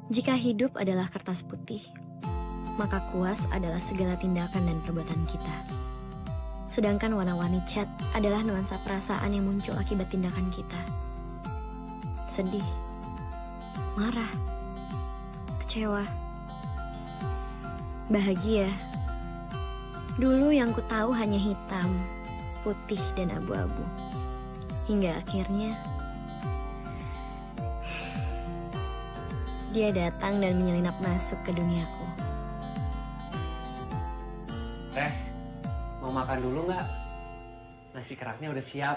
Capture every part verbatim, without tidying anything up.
Jika hidup adalah kertas putih, maka kuas adalah segala tindakan dan perbuatan kita. Sedangkan warna-warni cat adalah nuansa perasaan yang muncul akibat tindakan kita. Sedih, marah, kecewa, bahagia. Dulu yang ku tahu hanya hitam, putih, dan abu-abu. Hingga akhirnya dia datang dan menyelinap masuk ke duniaku. Teh, mau makan dulu nggak? Nasi keraknya udah siap.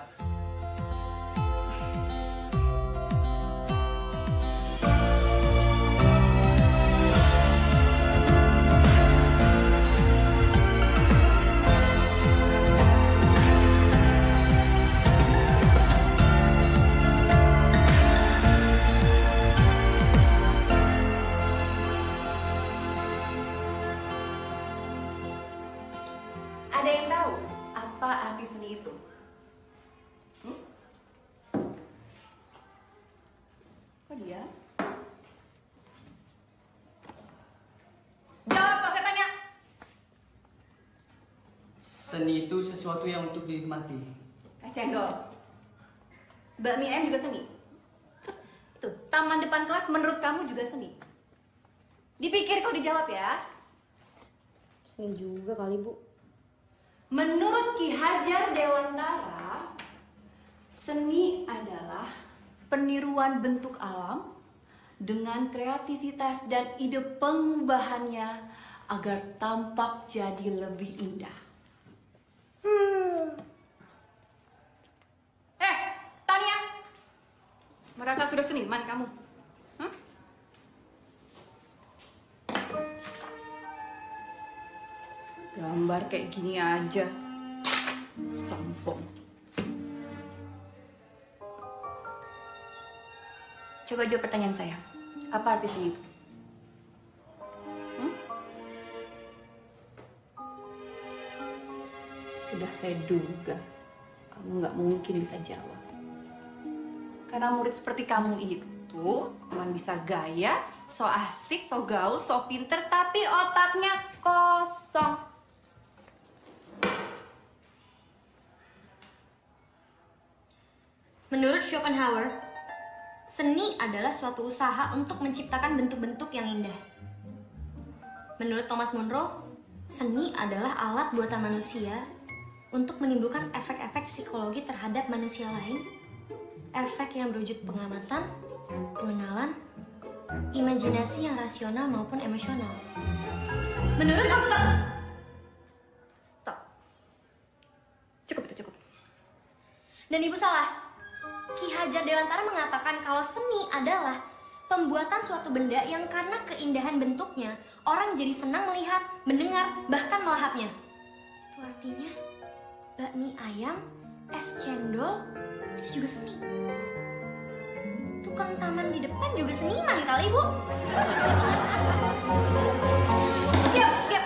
Ada yang tahu apa arti seni itu? Hmm? Kok dia? Jawab pas saya tanya. Seni itu sesuatu yang untuk dinikmati. Eh cendol. Bakmi ayam juga seni. Terus itu taman depan kelas menurut kamu juga seni. Dipikir kok dijawab ya. Seni juga kali, Bu. Menurut Ki Hajar Dewantara, seni adalah peniruan bentuk alam dengan kreativitas dan ide pengubahannya agar tampak jadi lebih indah. Hmm. Eh, Tania, merasa sudah seniman kamu? Hah? Gambar kayak gini aja, sombong. Coba jawab pertanyaan saya. Apa arti seni itu? Hmm? Sudah saya duga, kamu nggak mungkin bisa jawab. Karena murid seperti kamu itu cuma bisa gaya, so asik, so gaul, so pinter, tapi otaknya kosong. Menurut Schopenhauer, seni adalah suatu usaha untuk menciptakan bentuk-bentuk yang indah. Menurut Thomas Monroe, seni adalah alat buatan manusia untuk menimbulkan efek-efek psikologi terhadap manusia lain, efek yang berwujud pengamatan, pengenalan, imajinasi yang rasional maupun emosional. Menurut dokter, Stop. Cukup itu, cukup. dan ibu salah. Ki Hajar Dewantara mengatakan kalau seni adalah pembuatan suatu benda yang karena keindahan bentuknya, orang jadi senang melihat, mendengar, bahkan melahapnya. Itu artinya, bakmi ayam, es cendol, itu juga seni. Tukang taman di depan juga seniman kali, Bu. Diam, diam.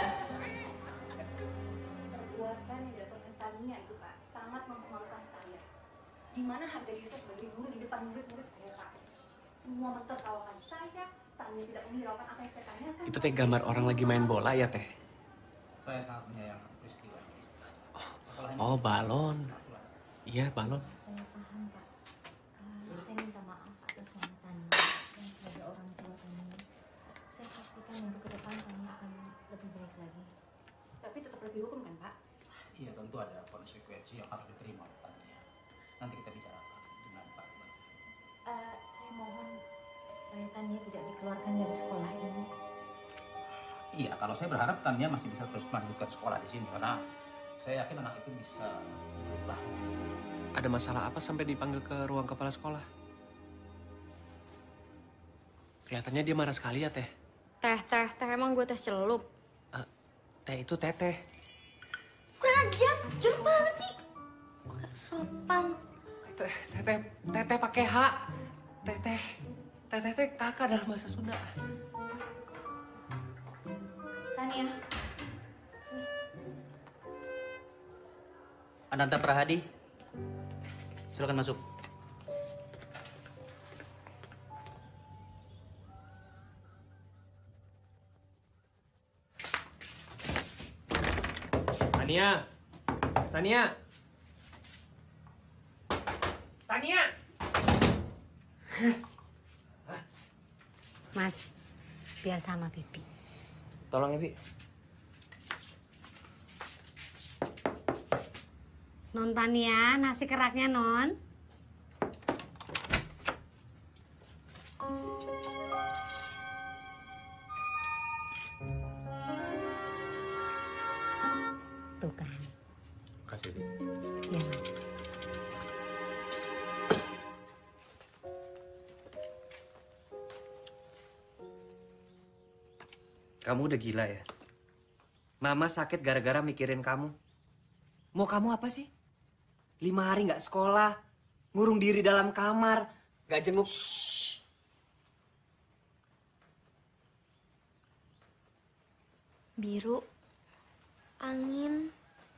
Perbuatan yang dilakukan Tania itu, Pak, sangat mempermalukan saya. Di mana harga diri saya sebagai guru di depan murid-murid saya, Pak. Semua mentertawakan saya, Tania tidak menghiraukan apa yang saya tanyakan. Itu teh gambar orang lagi main bola ya, Teh? Saya sangat menyayangkan peristiwa ini. Oh, balon. Iya, balon. Saya paham, Pak. Uh, saya minta maaf atas nama Tania dan sebagai orang tua Tania. Saya pastikan untuk ke depan Tania akan lebih baik lagi. Tapi tetap harus dihukum kan, Pak? Iya, tentu ada konsekuensi yang harus diterima oleh Tania. Nanti kita bicarakan dengan Pak. Uh, saya mohon supaya Tania tidak dikeluarkan dari sekolah ini. Iya, kalau saya berharap Tania masih bisa terus melanjutkan sekolah di sini karena saya yakin anak itu bisa berubah. Ada masalah apa sampai dipanggil ke ruang kepala sekolah? Kelihatannya dia marah sekali ya, Teh. Teh, teh, teh, emang gue teh celup? Uh, teh itu teteh. Kurang ajar, jorok banget sih. Gak sopan. Teh, teteh, teteh pakai H. Teteh, teteh, teh kakak dalam bahasa Sunda. Tania. Ananta Prahadi, silakan masuk. Tania. Tania. Tania. Mas, biar sama Bibi. Tolong ya, Bi. Non Tania, nasi keraknya Non. Tuh kan. Kasih, Bi. Iya, Mas. Kamu udah gila ya? Mama sakit gara-gara mikirin kamu. Mau kamu apa sih? Lima hari nggak sekolah, ngurung diri dalam kamar, nggak jenguk. Shh. Biru, angin,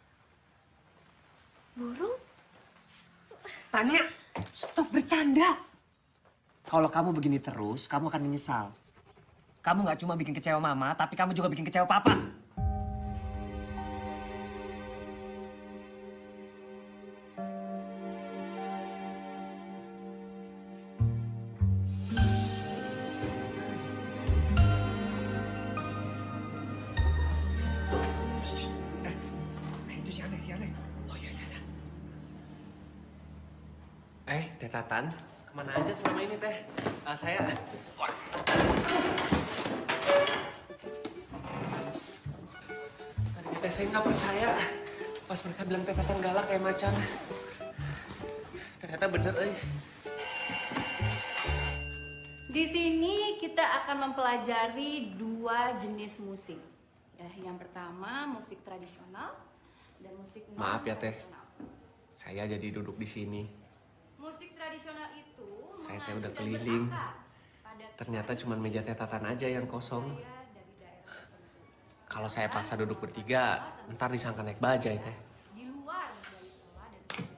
burung. Tania, stop bercanda. Kalau kamu begini terus, kamu akan menyesal. Kamu nggak cuma bikin kecewa Mama, tapi kamu juga bikin kecewa Papa. Eh, Teh Tatan, kemana aja selama ini, Teh? Uh, saya... Tadi Teh saya nggak percaya. Pas mereka bilang Teh Tatan galak kayak macan. Ternyata bener, eh. Di sini kita akan mempelajari dua jenis musik. Ya, yang pertama musik tradisional dan musik non Maaf ya, Teh. tradisional. Saya jadi duduk di sini. Musik tradisional itu Saya teh mengacu udah dan keliling. berakar pada Ternyata cuma meja Teh Tatan aja yang kosong. budaya dari daerah tertentu. Kalau saya paksa duduk bertiga, ntar disangka naik bajai, Teh. Di luar dari pola dan budaya.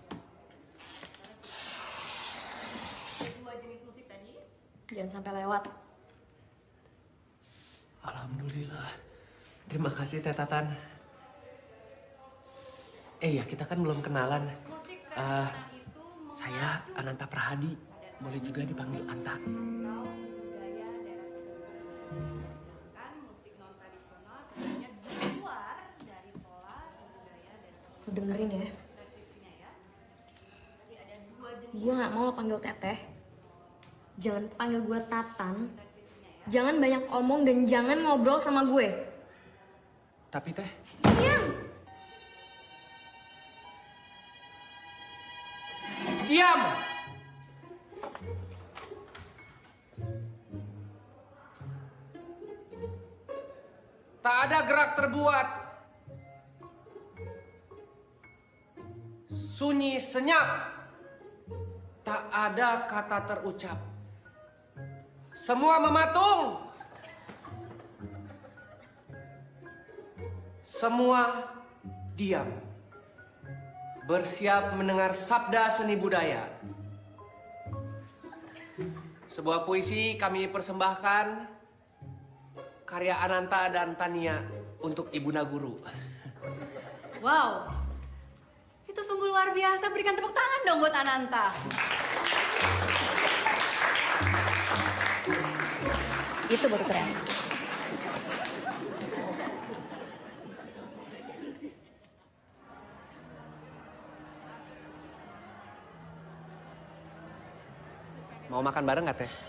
Dua jenis musik tadi. Jangan sampai lewat. Alhamdulillah. Terima kasih, Teh Tatan. Eh ya, kita kan belum kenalan. Musik Eh, tradisional itu saya mengacu Ananta Prahadi. Boleh juga dipanggil Anta. atau budaya daerah tertentu. Sedangkan musik non tradisional tentunya di luar dari pola dan budaya daerah tertentu. Lu dengerin ya. Kita cirinya ya. Tadi ada dua jenis Gue nggak mau lo panggil teteh. Jangan panggil gue Tatan. cirinya ya. Jangan banyak omong dan jangan ngobrol sama gue. Tapi Teh, Diam! Diam! tak ada gerak terbuat. Sunyi senyap. Tak ada kata terucap. Semua mematung. Semua diam. Bersiap mendengar sabda seni budaya. Sebuah puisi kami persembahkan karya Ananta dan Tania untuk Ibunda Guru. Wow, itu sungguh luar biasa. Berikan tepuk tangan dong buat Ananta. Itu baru keren. Mau makan bareng nggak, Teh?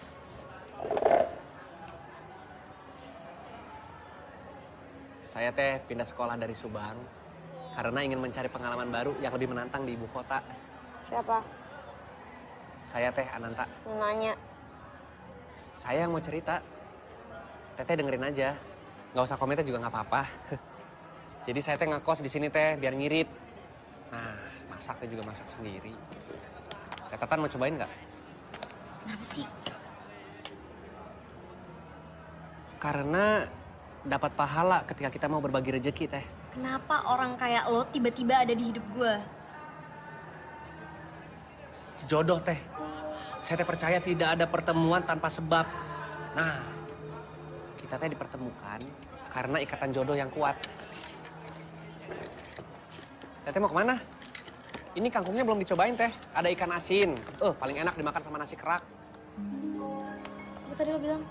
Saya Teh pindah sekolah dari Subang karena ingin mencari pengalaman baru yang lebih menantang di ibu kota. Siapa? Saya Teh Ananta. Nanya. Saya yang mau cerita. Teteh dengerin aja. Nggak usah komentar juga nggak apa-apa. Jadi saya Teh ngekos di sini Teh biar ngirit. Nah, masak Teh juga masak sendiri. Teh Tatan mau cobain nggak? Kenapa sih? Karena dapat pahala ketika kita mau berbagi rejeki, Teh. Kenapa orang kayak lo tiba-tiba ada di hidup gue? Jodoh, Teh. Saya Teh percaya tidak ada pertemuan tanpa sebab. Nah, kita Teh dipertemukan karena ikatan jodoh yang kuat. Teteh mau kemana? Ini kangkungnya belum dicobain teh. Ada ikan asin. Eh, paling enak dimakan sama nasi kerak. Apa tadi lo bilang?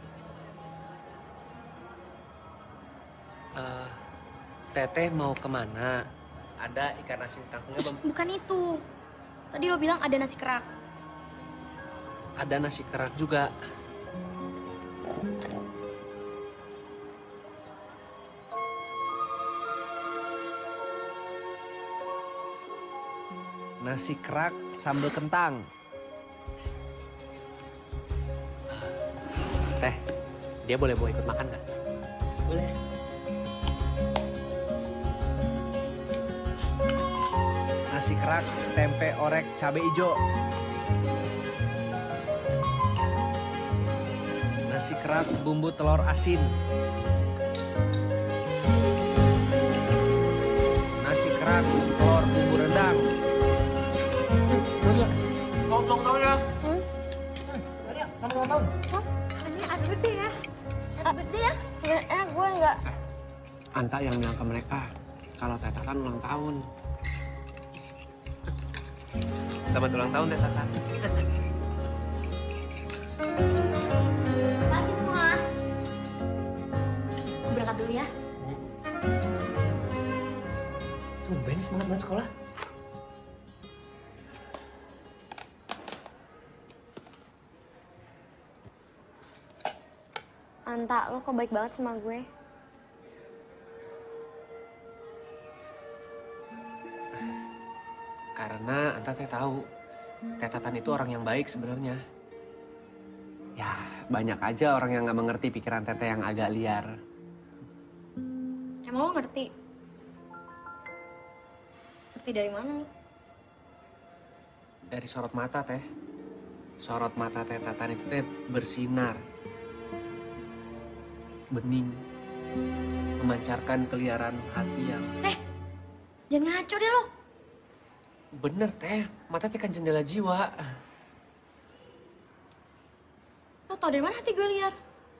Uh, teteh mau kemana? Ada ikan asin kangkungnya belum? Bukan itu. Tadi lo bilang ada nasi kerak. Ada nasi kerak juga. Nasi kerak sambal kentang. Teh, dia boleh bawa ikut makan nggak? Boleh. Nasi kerak, tempe orek, cabai hijau. Nasi kerak, bumbu telur asin. Nasi kerak, telur bumbu rendang. Tolong tolong ya. Ini ada birthday ya? Ada birthday ya? Sebenarnya gue nggak. Anta yang bilang ke mereka kalau Teh Tatan ulang tahun. Selamat ulang tahun, Teh Tatan. Pagi semua. Gue berangkat dulu ya. Tumben semangat banget sekolah. Anta, lo kok baik banget sama gue? Karena Anta Teh tahu, Teh Tatan itu orang yang baik sebenarnya. Ya, banyak aja orang yang nggak mengerti pikiran Teteh yang agak liar. Emang lo ngerti? Ngerti dari mana nih? Dari sorot mata, Teh. Sorot mata Teh Tatan itu Teh bersinar. Bening. Memancarkan keliaran hati yang... Eh, jangan ngaco deh lo. Bener, Teh. Mata Teh kan jendela jiwa. Lo tau dari mana hati gue liar?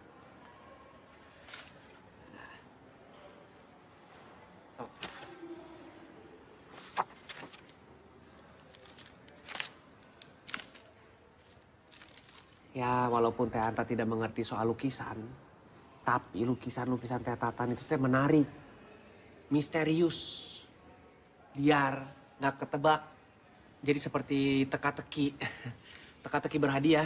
So. Ya, walaupun Teh Anta tidak mengerti soal lukisan, tapi lukisan-lukisan Teh Tatan itu Teh menarik, misterius, liar, nggak ketebak. Jadi seperti teka-teki, teka-teki berhadiah.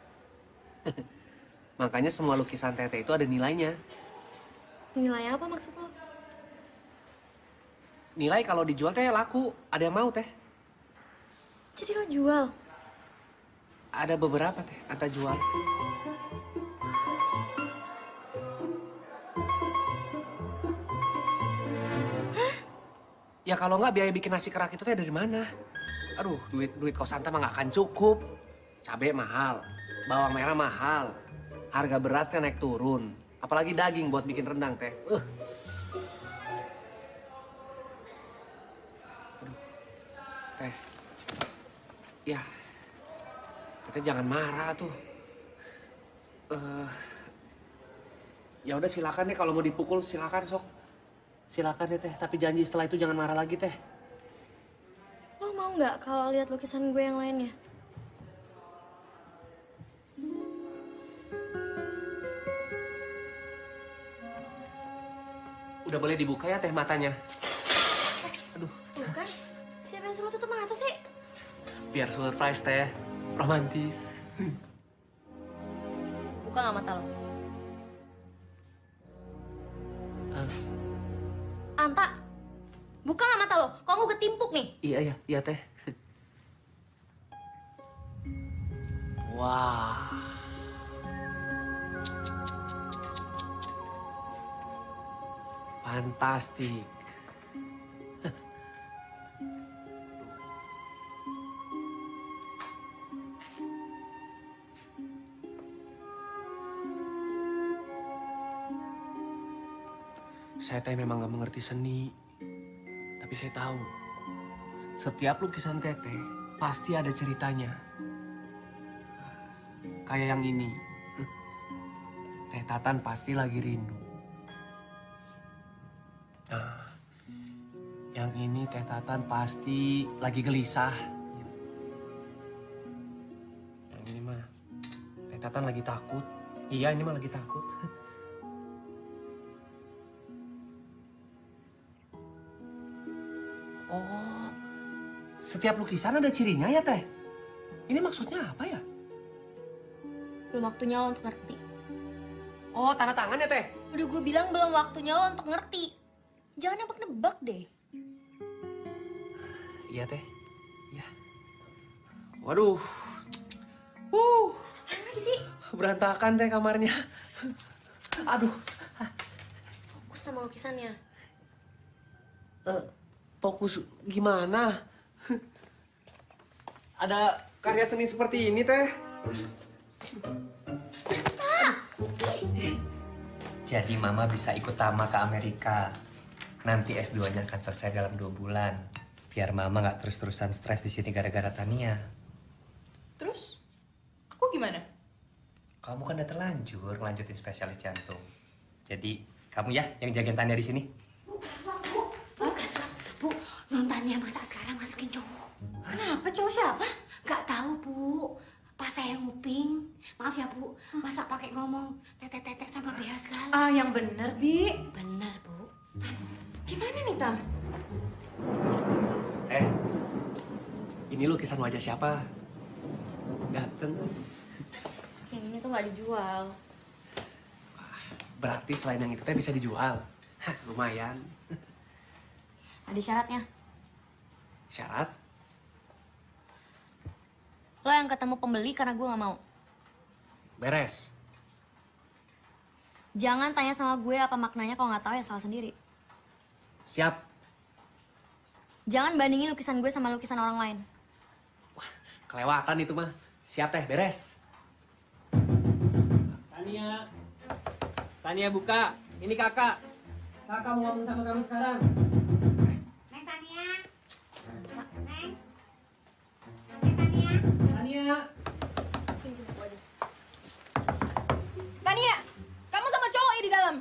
Makanya semua lukisan Teteh itu ada nilainya. Nilai apa maksud lo? Nilai kalau dijual Teh laku, ada yang mau Teh. Jadi lo jual? Ada beberapa Teh, Anta jual. Hah? Ya kalau nggak biaya bikin nasi kerak itu Teh dari mana? Aduh, duit duit kos Anta mah nggak akan cukup. Cabai mahal, bawang merah mahal, harga berasnya naik turun. Apalagi daging buat bikin rendang Teh. Uh. Aduh. Teh, ya, Teteh jangan marah tuh. Uh, ya udah silakan deh kalau mau dipukul silakan sok. Silakan deh Teh, tapi janji setelah itu jangan marah lagi Teh. Lo mau nggak kalau lihat lukisan gue yang lainnya? Udah boleh dibuka ya Teh matanya. Aduh. Bukan. Siapa yang suruh tutup mata sih? Biar surprise Teh. Romantis. Buka nggak mata lo? Uh, Anta, buka nggak mata lo? Kok gue ketimpuk nih? iya, iya, iya Teh. Wah. Fantastik. Saya Teh memang gak mengerti seni. Tapi saya tahu, setiap lukisan Teteh pasti ada ceritanya. Kayak yang ini. Teh Tatan pasti lagi rindu. Nah, Yang ini Teh Tatan pasti lagi gelisah. Yang ini mah Teh Tatan lagi takut. Iya, ini mah lagi takut. Oh, setiap lukisan ada cirinya ya, Teh? Ini maksudnya apa ya? Belum waktunya lo untuk ngerti. Oh, tanda tangan ya, Teh? Udah gue bilang belum waktunya lo untuk ngerti. Jangan nebak-nebak deh. Iya, Teh. Iya. Waduh. Uh. Apaan lagi sih? Berantakan, Teh, kamarnya. Aduh. Fokus sama lukisannya. Uh, fokus gimana? Ada karya seni seperti ini, Teh. Jadi Mama bisa ikut Tama ke Amerika. Nanti S dua-nya akan selesai dalam dua bulan. Biar Mama nggak terus-terusan stres di sini gara-gara Tania. Terus? Aku gimana? Kamu kan udah terlanjur ngelanjutin spesialis jantung. Jadi kamu ya yang jagain Tania di sini. Bu, bu, bu, non Tania masa sekarang masukin cowok. Kenapa? Cowok siapa? Gak tahu bu, pas saya nguping. Maaf ya bu, masa pakai ngomong tetek-tetek sama B H segala. Ah, yang bener, Bi. Bener bu. Gimana nih, Tam? Eh, ini lukisan wajah siapa? Ganteng. Yang ini tuh nggak dijual. Berarti selain yang itu Teh bisa dijual. Hah, lumayan. Ada syaratnya. Syarat? Lo yang ketemu pembeli karena gue nggak mau. Beres. Jangan tanya sama gue apa maknanya kalau nggak tahu ya salah sendiri. Siap. Jangan bandingin lukisan gue sama lukisan orang lain. Wah, kelewatan itu mah. Siap, Teh, beres. Tania. Tania buka. Ini kakak. Kakak mau ngomong sama kamu sekarang. Neng Tania. Neng. Neng Tania. Tania. Sini, sini, gue aja. Tania, kamu sama cowok di dalam.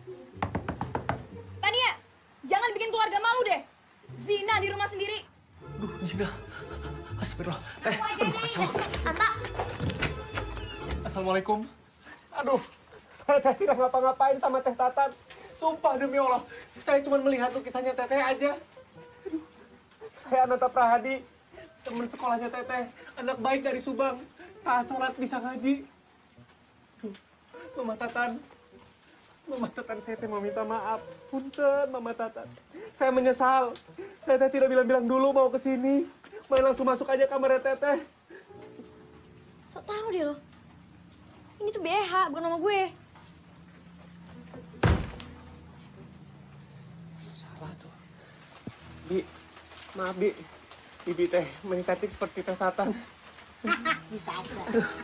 Tania, jangan bikin keluarga malu deh. Zina di rumah sendiri. Aduh, Zina. Astagfirullah. Teh, aduh, kacau. Anta, Assalamualaikum. Aduh, saya Teh tidak ngapa-ngapain sama Teh Tatan. Sumpah demi Allah, saya cuma melihat lukisannya Teteh aja. Aduh, saya Ananta Prahadi, teman sekolahnya Teteh, anak baik dari Subang, taat sholat bisa ngaji. Tuh, Mama Tatan, Mama Tatan saya Teh mau minta maaf. Punten, Mama Tatan. Saya menyesal, saya Teh tidak bilang-bilang dulu mau ke sini. Main langsung masuk aja kamarnya Teteh. sok tahu deh lo. Ini tuh B H, bukan nama gue. Salah tuh. Bi, maaf Bi. Bibi Teh main cantik seperti Teh Tatan. Bisa aja.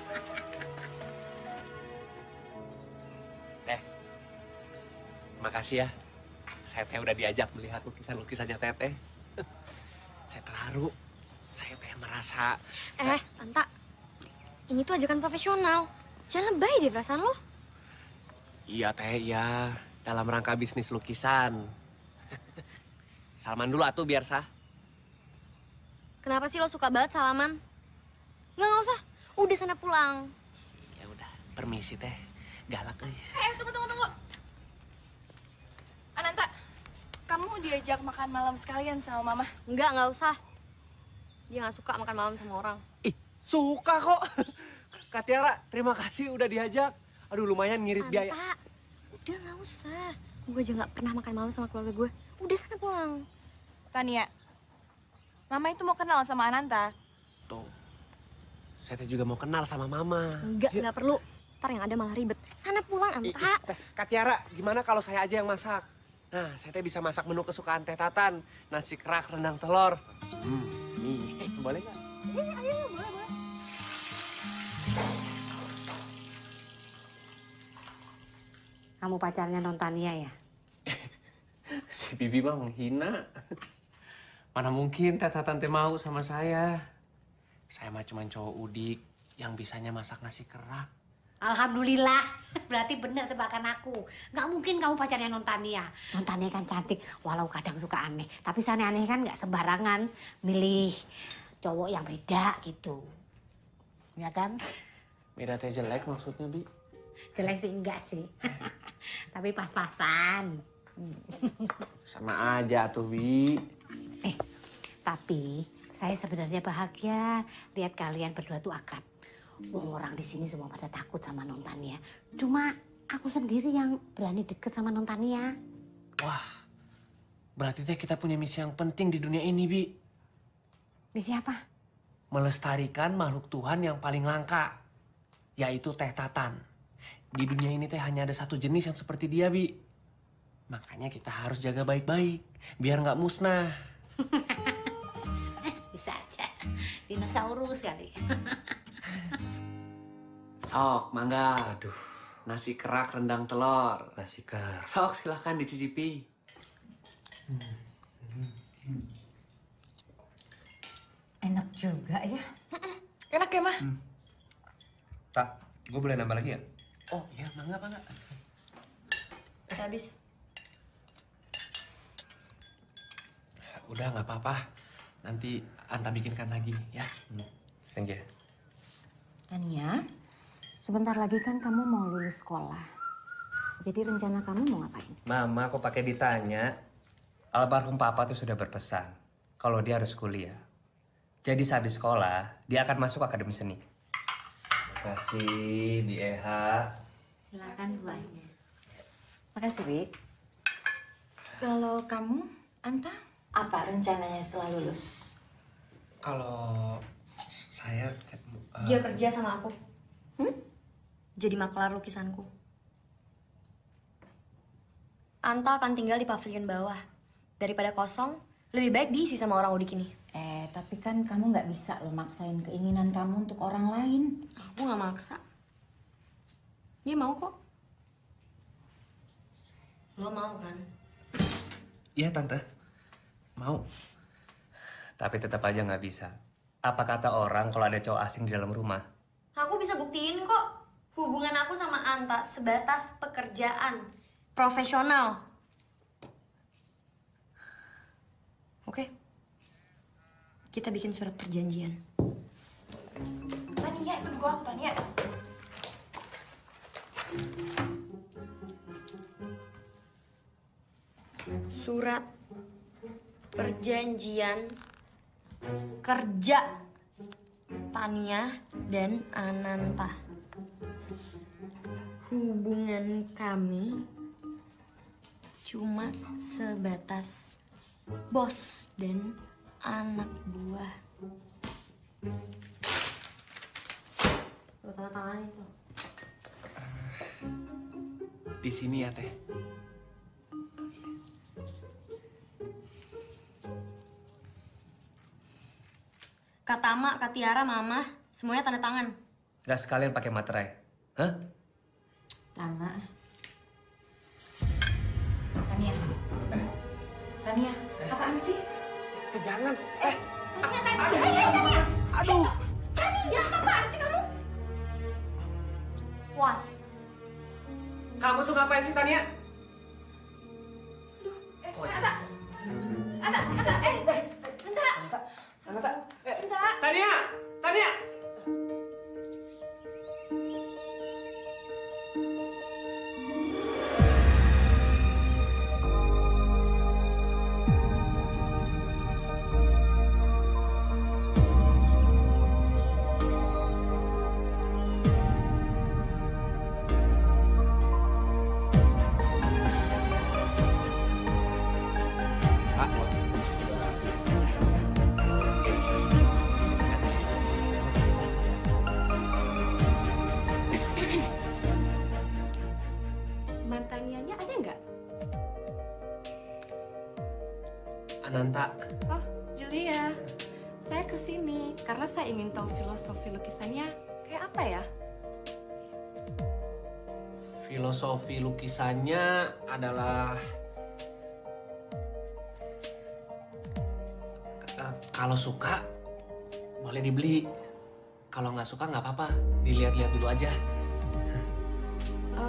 Teh, makasih ya. Saya Teh udah diajak melihat lukisan-lukisannya Teteh. Saya terharu. Saya Teh merasa... Eh, Anta. Ini tuh ajakan profesional. Jangan lebay deh perasaan lo. Iya Teh, iya. Dalam rangka bisnis lukisan. Salaman dulu atuh biar sah. Kenapa sih lo suka banget salaman? Nggak, nggak usah. Udah sana pulang. Ya udah, permisi Teh. Galak euy. Eh, tunggu, tunggu, tunggu. Ananta, kamu diajak makan malam sekalian sama Mama. Nggak, nggak usah. Dia nggak suka makan malam sama orang. Ih, suka kok. Kak Tiara, terima kasih udah diajak. Aduh, lumayan ngirit biaya. Anta, udah nggak usah. Gue aja nggak pernah makan malam sama keluarga gue. Udah sana pulang. Tania, Mama itu mau kenal sama Ananta. Tuh, saya Teh juga mau kenal sama Mama. Enggak, nggak perlu. Ntar yang ada malah ribet. Sana pulang, Ih, Anta. ih, Teh, Kak Tiara, gimana kalau saya aja yang masak? Nah, saya Teh bisa masak menu kesukaan Teh Tatan. Nasi kerak, rendang telur. Hmm, nih, boleh nggak? Kamu pacarnya non Tania ya? Si Bibi mah menghina. Mana mungkin Teh Tatan teh mau sama saya. Saya mah cuma cowok udik yang bisanya masak nasi kerak. Alhamdulillah. Berarti bener tebakan aku. Nggak mungkin kamu pacarnya Non Tania. Non Tania kan cantik, walau kadang suka aneh. Tapi si aneh-aneh kan nggak sembarangan milih cowok yang beda gitu. Ya kan? Beda teh jelek maksudnya, Bi? Jelek sih enggak sih. Tapi pas-pasan. Sama aja tuh, Bi. Eh, tapi saya sebenarnya bahagia lihat kalian berdua tuh akrab. Wah, orang di sini semua pada takut sama Non Tania. Cuma aku sendiri yang berani deket sama Non Tania. Wah, berarti teh kita punya misi yang penting di dunia ini, Bi. Misi apa? Melestarikan makhluk Tuhan yang paling langka, yaitu teh tatan. Di dunia ini teh hanya ada satu jenis yang seperti dia, Bi. Makanya kita harus jaga baik-baik, biar nggak musnah. Bisa aja. Dinosaurus kali. Sok, mangga. Aduh, nasi kerak rendang telur. Nasi kerak. Sok, silahkan dicicipi. Enak juga ya. Enak ya, Mah? Tak, gue boleh nambah lagi ya? Oh iya, mangga, mangga. Habis. Udah, nggak apa-apa. Nanti Anta bikinkan lagi, ya. Thank you. Tania, sebentar lagi kan kamu mau lulus sekolah. Jadi rencana kamu mau ngapain? Mama, aku pakai ditanya. Almarhum Papa tuh sudah berpesan kalau dia harus kuliah. Jadi sehabis sekolah, dia akan masuk akademi seni. Terima kasih, Di E H. Silakan buahnya. Makasih, Wi. Kalau kamu, Anta, apa rencananya setelah lulus? Kalau saya... uh, Dia kerja sama aku. Hmm? Jadi makelar lukisanku. Anta akan tinggal di pavilion bawah. Daripada kosong, lebih baik diisi sama orang udik ini. Eh, tapi kan kamu nggak bisa lo maksain keinginan kamu untuk orang lain. Aku nggak maksa. Dia mau kok. Lo mau kan? Iya, Tante. Mau. Tapi tetap aja nggak bisa. Apa kata orang kalau ada cowok asing di dalam rumah? Aku bisa buktiin kok. Hubungan aku sama Anta sebatas pekerjaan. Profesional. Oke. Kita bikin surat perjanjian. Tania, ikut gua aku, Tania. Surat perjanjian kerja Tania dan Ananta. Hubungan kami cuma sebatas bos dan anak buah. Lo tanda tangan itu. Di sini ya, Teh. Kak Tama, Kak Tiara, Mama, semuanya tanda tangan. Gak sekalian pakai materai. Hah? Tama. Tania. Eh. Tania, apaan sih? Teh, jangan. Eh, Tania, Tania, Tania, Tania. aduh. Tania, apaan sih kamu? Puas. Kamu tuh ngapain sih, Tania? Eh, Anta. Anta, Anta, eh, eh. Anta. Anta. Anta. Tania! Tania! Mantanianya ada nggak? Ananta. Oh, Julia. Saya kesini karena saya ingin tahu filosofi lukisannya kayak apa ya? Filosofi lukisannya adalah K- kalau suka boleh dibeli. Kalau nggak suka nggak apa-apa, dilihat-lihat dulu aja. Eh,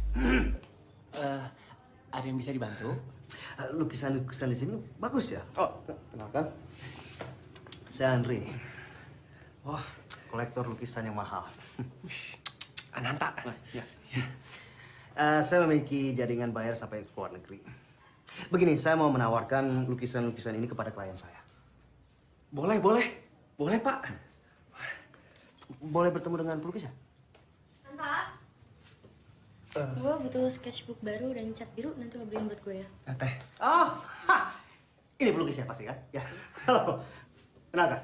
uh, ada yang bisa dibantu? Lukisan-lukisan di sini bagus ya? Oh, kenalkan. Saya Andri. Wah, kolektor lukisan yang mahal. Ananta. Nah, ya. Ya. Uh, saya memiliki jaringan bayar sampai ke luar negeri. Begini, saya mau menawarkan lukisan-lukisan ini kepada klien saya. Boleh, boleh. Boleh, Pak. Boleh bertemu dengan pelukis ya? Anta, uh. gue butuh sketchbook baru dan cat biru, nanti lo beliin buat gue ya. Teh. Oh, ha. Ini pelukisnya pasti kan? Ya. Halo, kenalkan.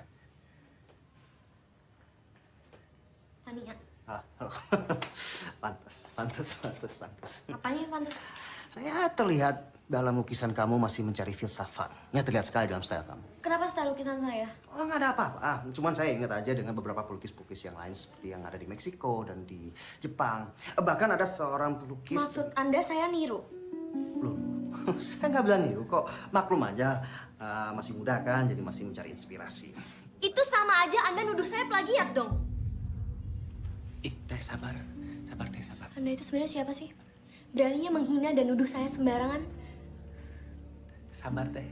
Tania. Ah, halo. Pantas, pantas, pantas, pantas. Apanya yang pantas? Ya, terlihat dalam lukisan kamu masih mencari filsafat. Ya, terlihat sekali dalam style kamu. Kenapa style lukisan saya? Oh, nggak ada apa-apa. Ah, cuman saya ingat aja dengan beberapa pelukis-pelukis yang lain seperti yang ada di Meksiko dan di Jepang. Bahkan ada seorang pelukis... Maksud Anda saya niru? Loh, saya nggak bilang niru kok. Maklum aja, uh, masih muda kan, jadi masih mencari inspirasi. Itu sama aja Anda nuduh saya plagiat dong. Ih, Teh, sabar. Sabar, Teh, sabar. Anda itu sebenarnya siapa sih? Beraninya menghina dan nuduh saya sembarangan? Sabar, Teh.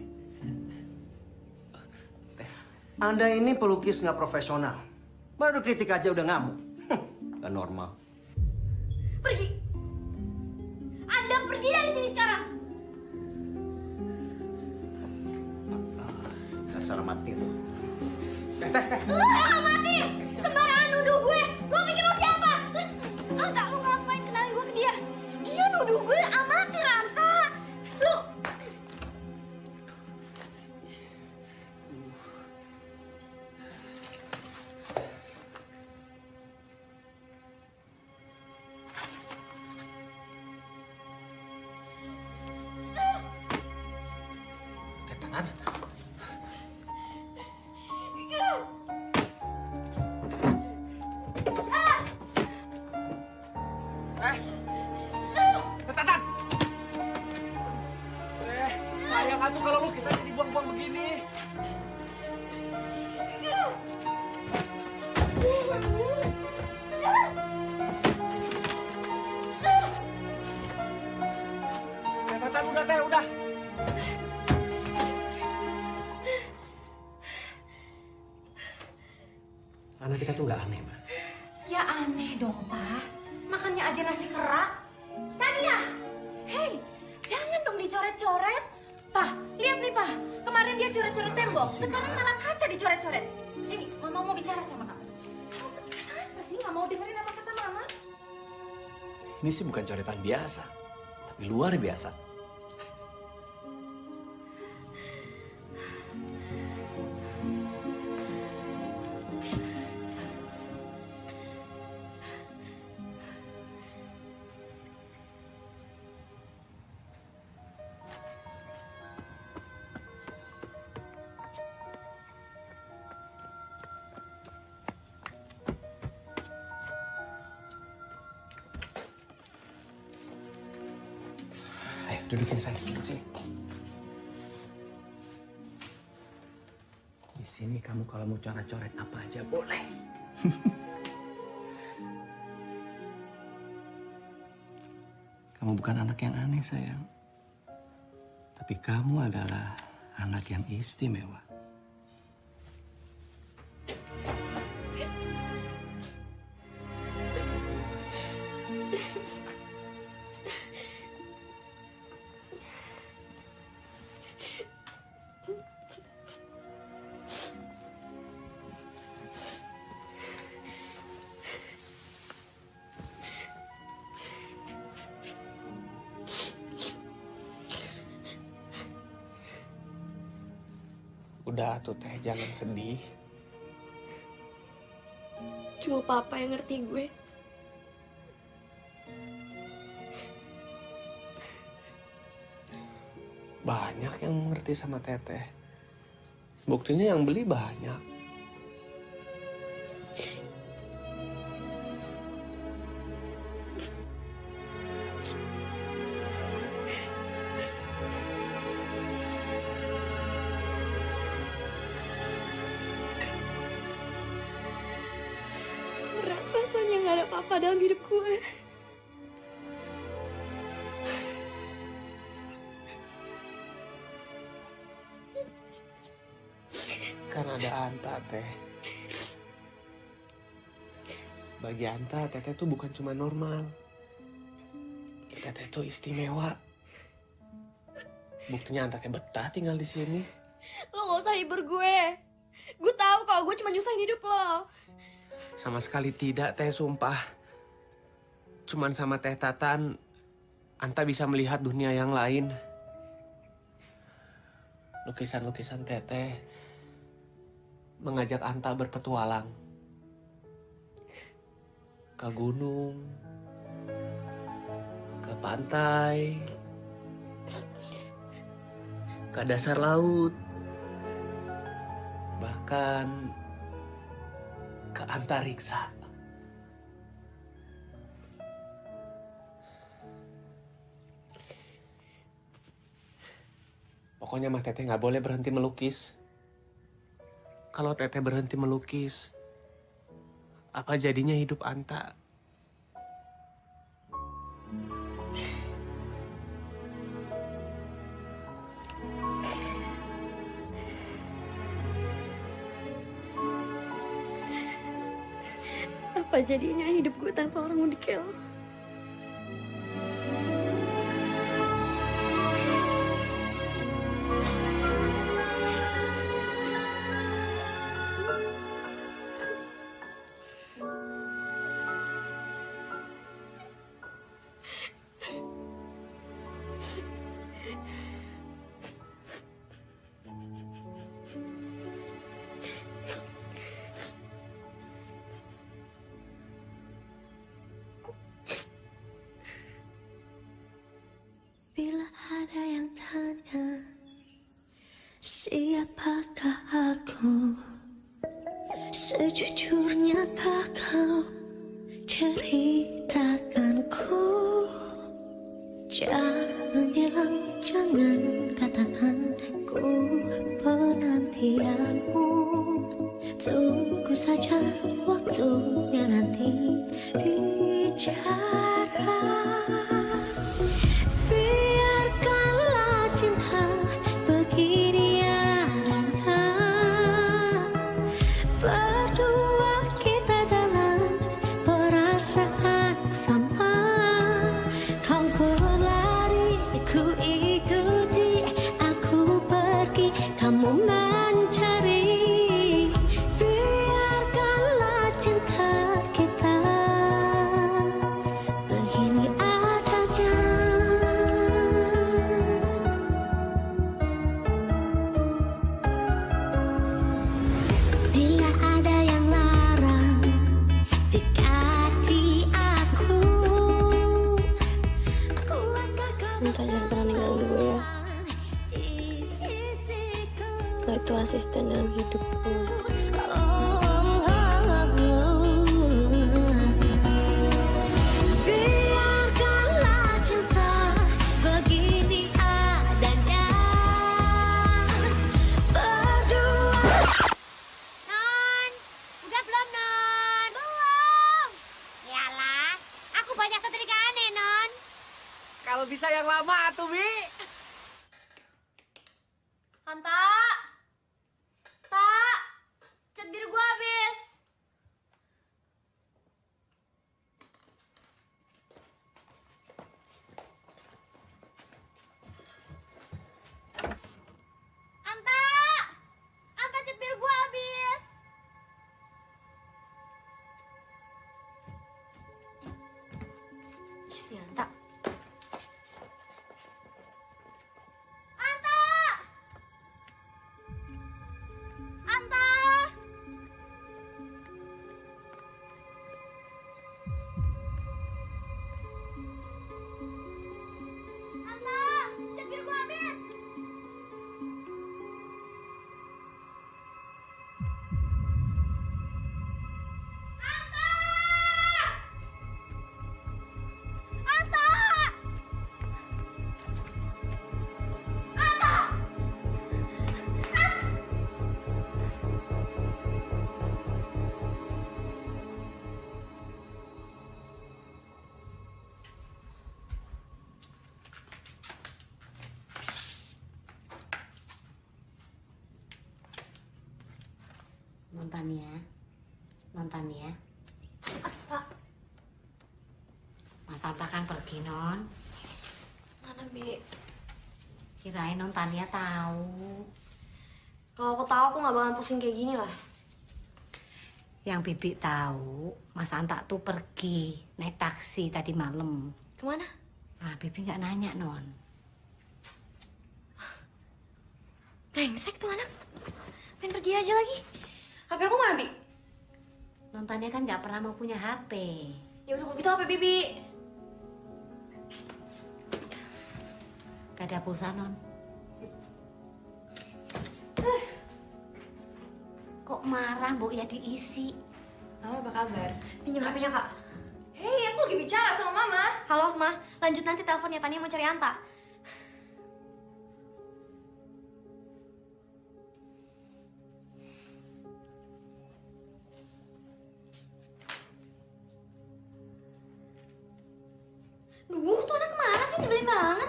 Teh. Anda ini pelukis nggak profesional. Baru kritik aja udah ngamuk. Gak normal. Pergi! Anda pergi dari sini sekarang! Dasar mati lu. Teh, Teh, Teh. Lu yang mati! Sembarangan nuduh gue! Lu pikir lu siapa? Anta, lu ngapain kenalin gue ke dia? Dia nuduh gue amatir, Anta! Lu... Tatan. Eh, Tatan. Eh, sayang atuh kalau lukisannya dibuang-buang begini. Eh, Tatan, udah, Teh, udah. Anak kita tuh nggak aneh, Ma. Ya aneh dong, Pak. Makannya aja nasi kerak. Tania! Hei, jangan dong dicoret-coret. Pak, lihat nih, Pak. Kemarin dia coret-coret tembok. Sekarang malah kaca dicoret-coret. Sini, Mama mau bicara sama kamu. Kamu tuh kenapa sih nggak mau dengerin apa kata Mama? Ini sih bukan coretan biasa, tapi luar biasa. Ayo, duduk sini, sayang. Duduk sini. Di sini kamu kalau mau coret-coret apa aja boleh. Kamu bukan anak yang aneh, sayang. Tapi kamu adalah anak yang istimewa. Udah tuh, Teh, jangan sedih. Cuma Papa yang ngerti gue. Banyak yang ngerti sama Teteh. Buktinya yang beli banyak. Berat rasanya nggak ada Papa dalam hidup gue. Kan ada Anta, Teh. Bagi Anta, Teteh tuh bukan cuma normal. Teteh tuh istimewa. Buktinya Anta teh betah tinggal di sini. Lo gak usah hibur gue. Gue tahu kalau gue cuma nyusahin hidup lo. Sama sekali tidak, Teh, sumpah. Cuman sama Teh Tatan, Anta bisa melihat dunia yang lain. Lukisan-lukisan Teteh mengajak Anta berpetualang. Ke gunung, ke pantai, ke dasar laut, bahkan ke antariksa. Pokoknya Mas Teteh nggak boleh berhenti melukis. Kalau Teteh berhenti melukis, apa jadinya hidup Anta? Apa jadinya hidup gue tanpa orang udik kayak lo? Bila ada yang tanya siapakah aku, sejujurnya tak kau ceritakanku. Jangan bilang, jangan katakan ku penantianmu. Tunggu saja waktunya nanti bicara. Biarkanlah cinta begini adanya, berdua kita dalam perasaan sama. Kau berlari, ku ikuti, aku pergi, kamu mencari. Biarkanlah cinta kita begini adanya. Bila ada yang larang dekati aku, Anta jangan pernah ninggalin gue ya. Lo itu asisten dalam hidupku. biarkanlah cinta begini adanya, berdua. Non, udah belum Non? Belum. Yalah, aku banyak keterikaan nih Non. Kalau bisa yang lama atuh, Bi. Anta! Ta! Cat biru gue habis. Anta! Anta, cat biru gue habis. Ih, si Anta. Anta! Anta! Anta! Cat biru gue habis. Anta! Anta! Tania. Non Tania. Pak. Mas Anta kan pergi, Non. Mana, Bi? Kirain Non Tania tahu. Kalau aku tahu aku nggak bakalan pusing kayak gini lah. Yang Bibi tahu, Mas Anta tuh pergi naik taksi tadi malam. Kemana? Ah, Bibi nggak nanya, Non. Brengsek tuh anak. Pengen pergi aja lagi. H P aku mana, Bi? Non Tania kan nggak pernah mau punya H P. Ya udah kalau gitu H P Bibi. Gak ada pulsa, Non. Kok marah, Mbok, ya diisi. Mama apa kabar? Pinjam H P-nya, Kak. Hei, aku lagi bicara sama Mama. Halo, Ma. Lanjut nanti teleponnya. Tania mau cari Anta. Duh, tuh anak kemana sih? Nyebelin banget.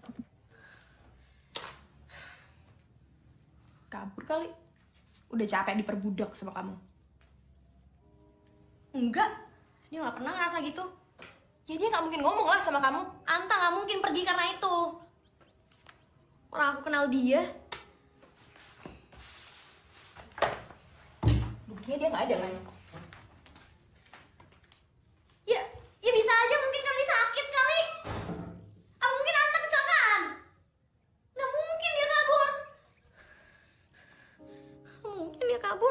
Kabur kali. Udah capek diperbudak sama kamu. Enggak. Dia nggak pernah ngerasa gitu. Ya dia nggak mungkin ngomong lah sama kamu. Anta nggak mungkin pergi karena itu. Orang aku kenal dia. Buktinya dia nggak ada kan? Ya, ya bisa aja mungkin kali sakit kali. Apa mungkin Anta kecelakaan? Nggak mungkin dia kabur. Nggak mungkin dia kabur.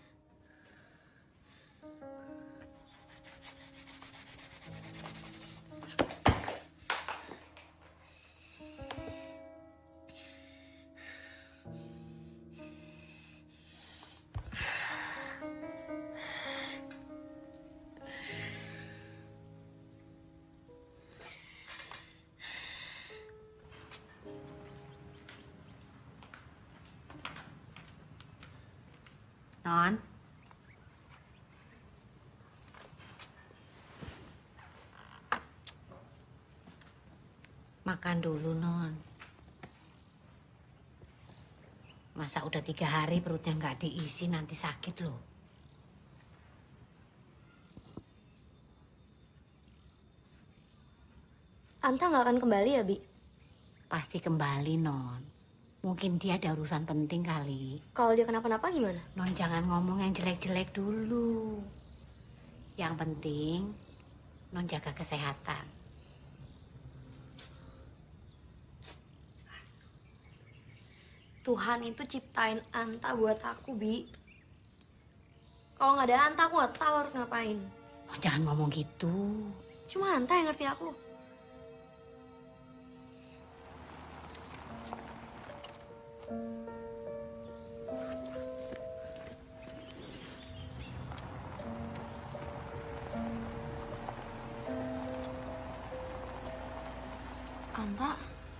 Non. Makan dulu, Non. Masa udah tiga hari perutnya nggak diisi, nanti sakit loh. Anta nggak akan kembali ya, Bi? Pasti kembali, Non. Mungkin dia ada urusan penting kali. Kalau dia kenapa-napa gimana? Non jangan ngomong yang jelek-jelek dulu. Yang penting, Non jaga kesehatan. Tuhan itu ciptain Anta buat aku, Bi. Kalau nggak ada Anta, aku nggak tahu harus ngapain. Non jangan ngomong gitu. Cuma Anta yang ngerti aku. Anta.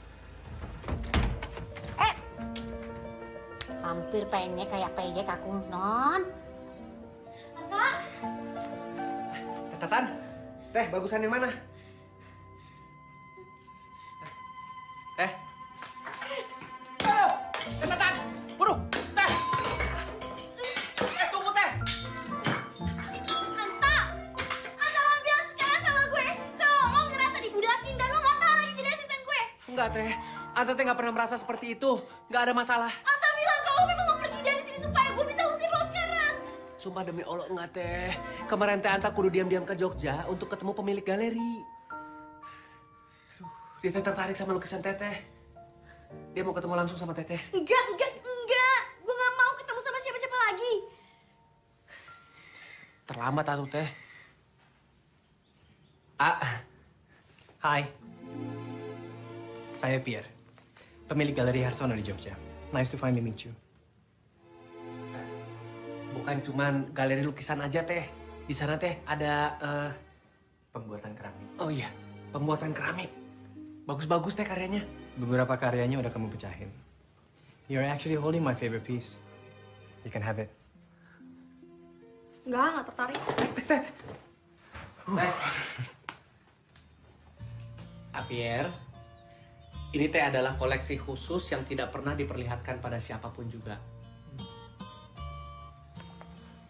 Eh, hampir pengennya kayak peyek aku, Non. Anta. Catatan. Teh, bagusan yang mana? Teh. Halo, catatan. Buru, teh. Eh, tunggu teh. Anta. Anta lo bilang sekarang sama gue kalau lo ngerasa dibudakin dan lo nggak tahu lagi jadi asisten gue. Enggak, Teh. Anta Teh nggak pernah merasa seperti itu. Nggak ada masalah. Anta bilang kalau memang mau pergi dari sini supaya gue bisa usir lo sekarang. Sumpah demi Allah enggak, Teh. Kemarin Teh Anta kudu diam-diam ke Jogja untuk ketemu pemilik galeri. Aduh, dia Teh tertarik sama lukisan Teteh. Dia mau ketemu langsung sama Teteh. Enggak, enggak, enggak. Gue nggak mau ketemu sama siapa-siapa lagi. Terlambat atuh, Teh. Ah. Hai. Saya Pierre. Pemilik Galeri Harsono di Jogja. Nice to finally meet you. Bukan cuman galeri lukisan aja, Teh. Di sana, Teh, ada... Uh... Pembuatan keramik. Oh iya, pembuatan keramik. Bagus-bagus, Teh, karyanya. Beberapa karyanya udah kamu pecahin. You're actually holding my favorite piece. You can have it. Enggak, nggak tertarik. Teh. Pierre, ini Teh adalah koleksi khusus yang tidak pernah diperlihatkan pada siapapun juga.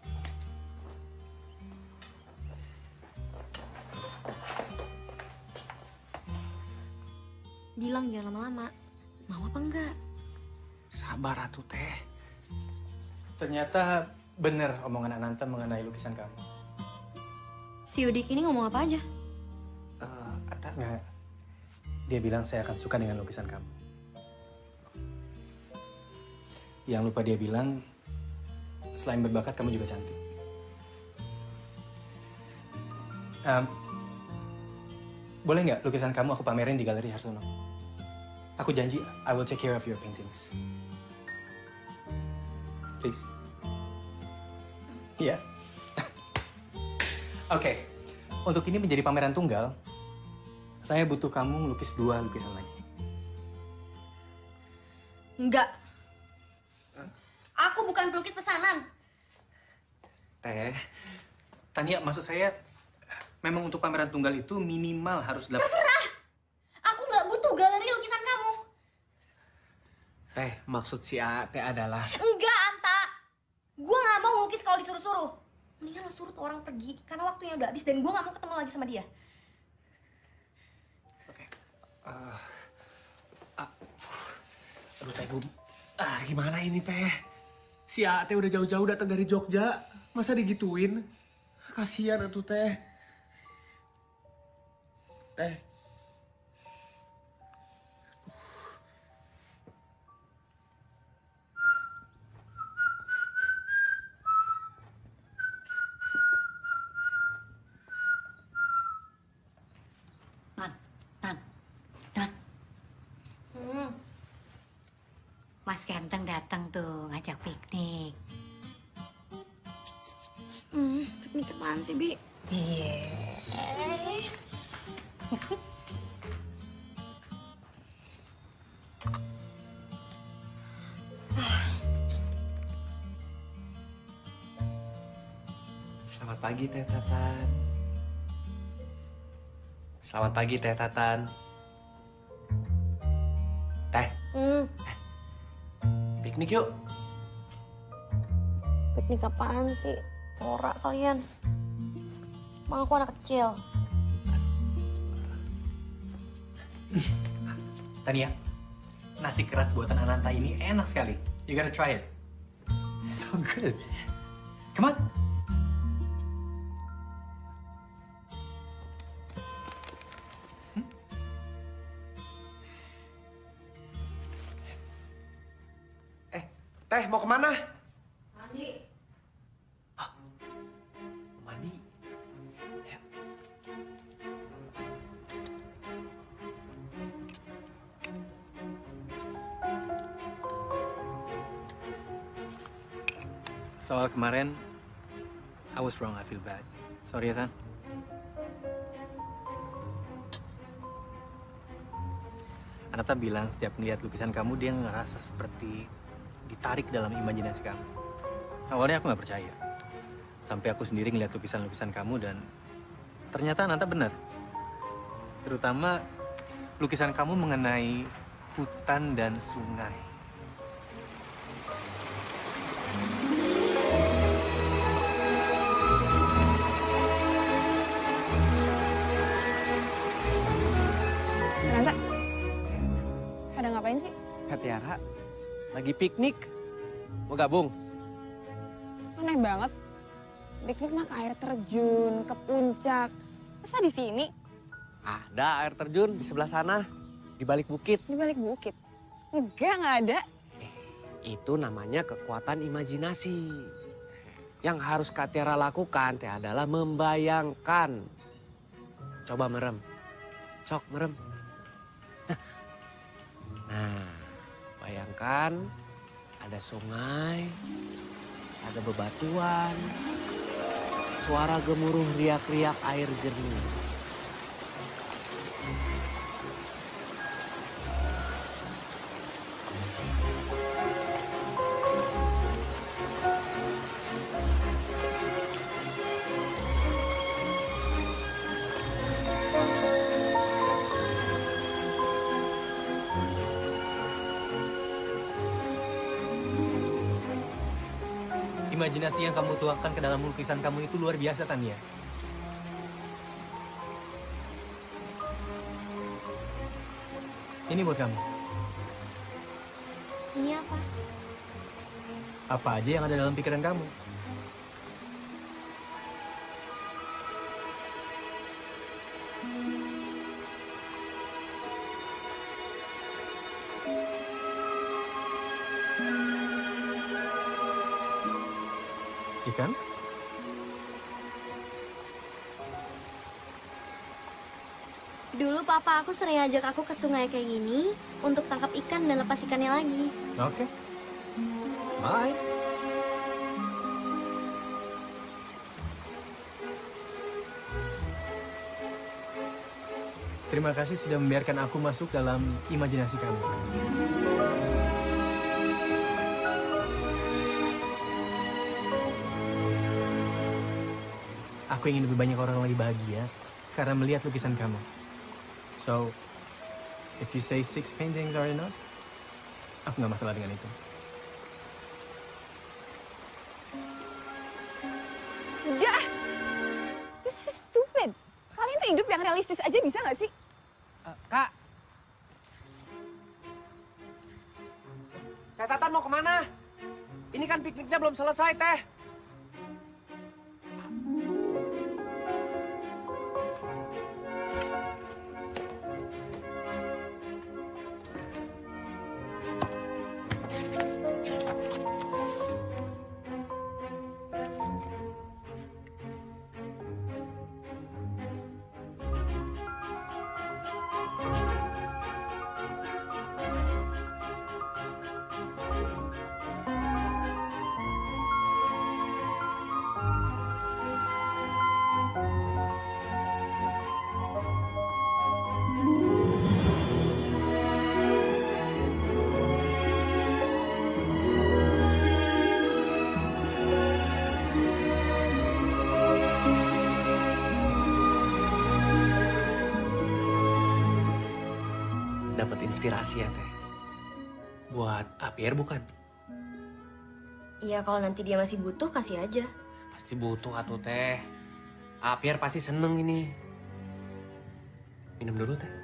Bilang jangan lama-lama. Mau apa enggak? Sabar atuh teh. Ternyata bener omongan Ananta mengenai lukisan kamu. Si Udik ini ngomong apa aja? Uh, Ata. Nggak. Dia bilang saya akan suka dengan lukisan kamu. Yang lupa dia bilang, selain berbakat, kamu juga cantik. Um, boleh nggak lukisan kamu aku pamerin di Galeri Harsono? Aku janji, I will take care of your paintings. Please. Iya. Yeah. Oke, okay. Untuk ini menjadi pameran tunggal, saya butuh kamu lukis dua lukisan lagi. Enggak. Aku bukan pelukis pesanan. Teh. Tania, maksud saya, memang untuk pameran tunggal itu minimal harus delapan... Terserah! Aku nggak butuh galeri lukisan kamu. Teh, maksud si A teh adalah... Enggak, Anta. Gue nggak mau ngelukis kalau disuruh-suruh. Mendingan lo suruh tuh orang pergi, karena waktunya udah habis dan gue nggak mau ketemu lagi sama dia. Oke. Okay. Uh, uh, aduh, Teh, gue... Ah, gimana ini, Teh? Si A teh udah jauh-jauh datang dari Jogja. Masa digituin? Kasian atuh, Teh. Teh. Nan, Nan, Nan. Hmm. Mas Ganteng datang tuh ngajak piknik. Hmm, piknik apaan sih, Bi? Iya. Selamat pagi, Teh Tatan. Selamat pagi, Teh Tatan. Teh. Hmm. Piknik yuk. Piknik apaan sih? Norak kalian. Emang aku anak kecil. Tania, nasi kerat buatan Ananta ini enak sekali. You gotta try it. It's so good. Come on. Teh, mau kemana? Mandi. Hah? Mandi? Ya. Soal kemarin, I was wrong, I feel bad. Sorry ya, Tan. Ananta bilang setiap melihat lukisan kamu, dia ngerasa seperti ditarik dalam imajinasi kamu. Awalnya aku nggak percaya. Sampai aku sendiri ngeliat lukisan-lukisan kamu dan ternyata Ananta benar. Terutama lukisan kamu mengenai hutan dan sungai. Ananta, ada ngapain sih? Kak Tiara, lagi piknik. Mau gabung? Aneh banget. Piknik mah ke air terjun, ke puncak. Masa di sini? Ada air terjun di sebelah sana, di balik bukit. Di balik bukit? Enggak, nggak ada. Itu namanya kekuatan imajinasi. Yang harus Kak Tiara lakukan teh adalah membayangkan. Coba merem. Sok merem. Nah, bayangkan ada sungai, ada bebatuan, suara gemuruh riak-riak air jernih. Imajinasi yang kamu tuangkan ke dalam lukisan kamu itu luar biasa, Tania. Ini buat kamu. Ini apa? Apa aja yang ada dalam pikiran kamu. Ikan? Dulu papa aku sering ajak aku ke sungai kayak gini untuk tangkap ikan dan lepas ikannya lagi. Oke. Bye. Terima kasih sudah membiarkan aku masuk dalam imajinasi kamu. Aku ingin lebih banyak orang lagi bahagia karena melihat lukisan kamu. So, if you say six paintings are enough, aku nggak masalah dengan itu. Udah! This is stupid. Kalian tuh hidup yang realistis aja bisa nggak sih? Uh, Kak. Teh Tatan mau kemana? Ini kan pikniknya belum selesai, Teh. Dapat inspirasi ya, Teh. Buat Apier bukan? Iya, kalau nanti dia masih butuh, kasih aja. Pasti butuh atuh, Teh. Apier pasti seneng ini. Minum dulu, Teh.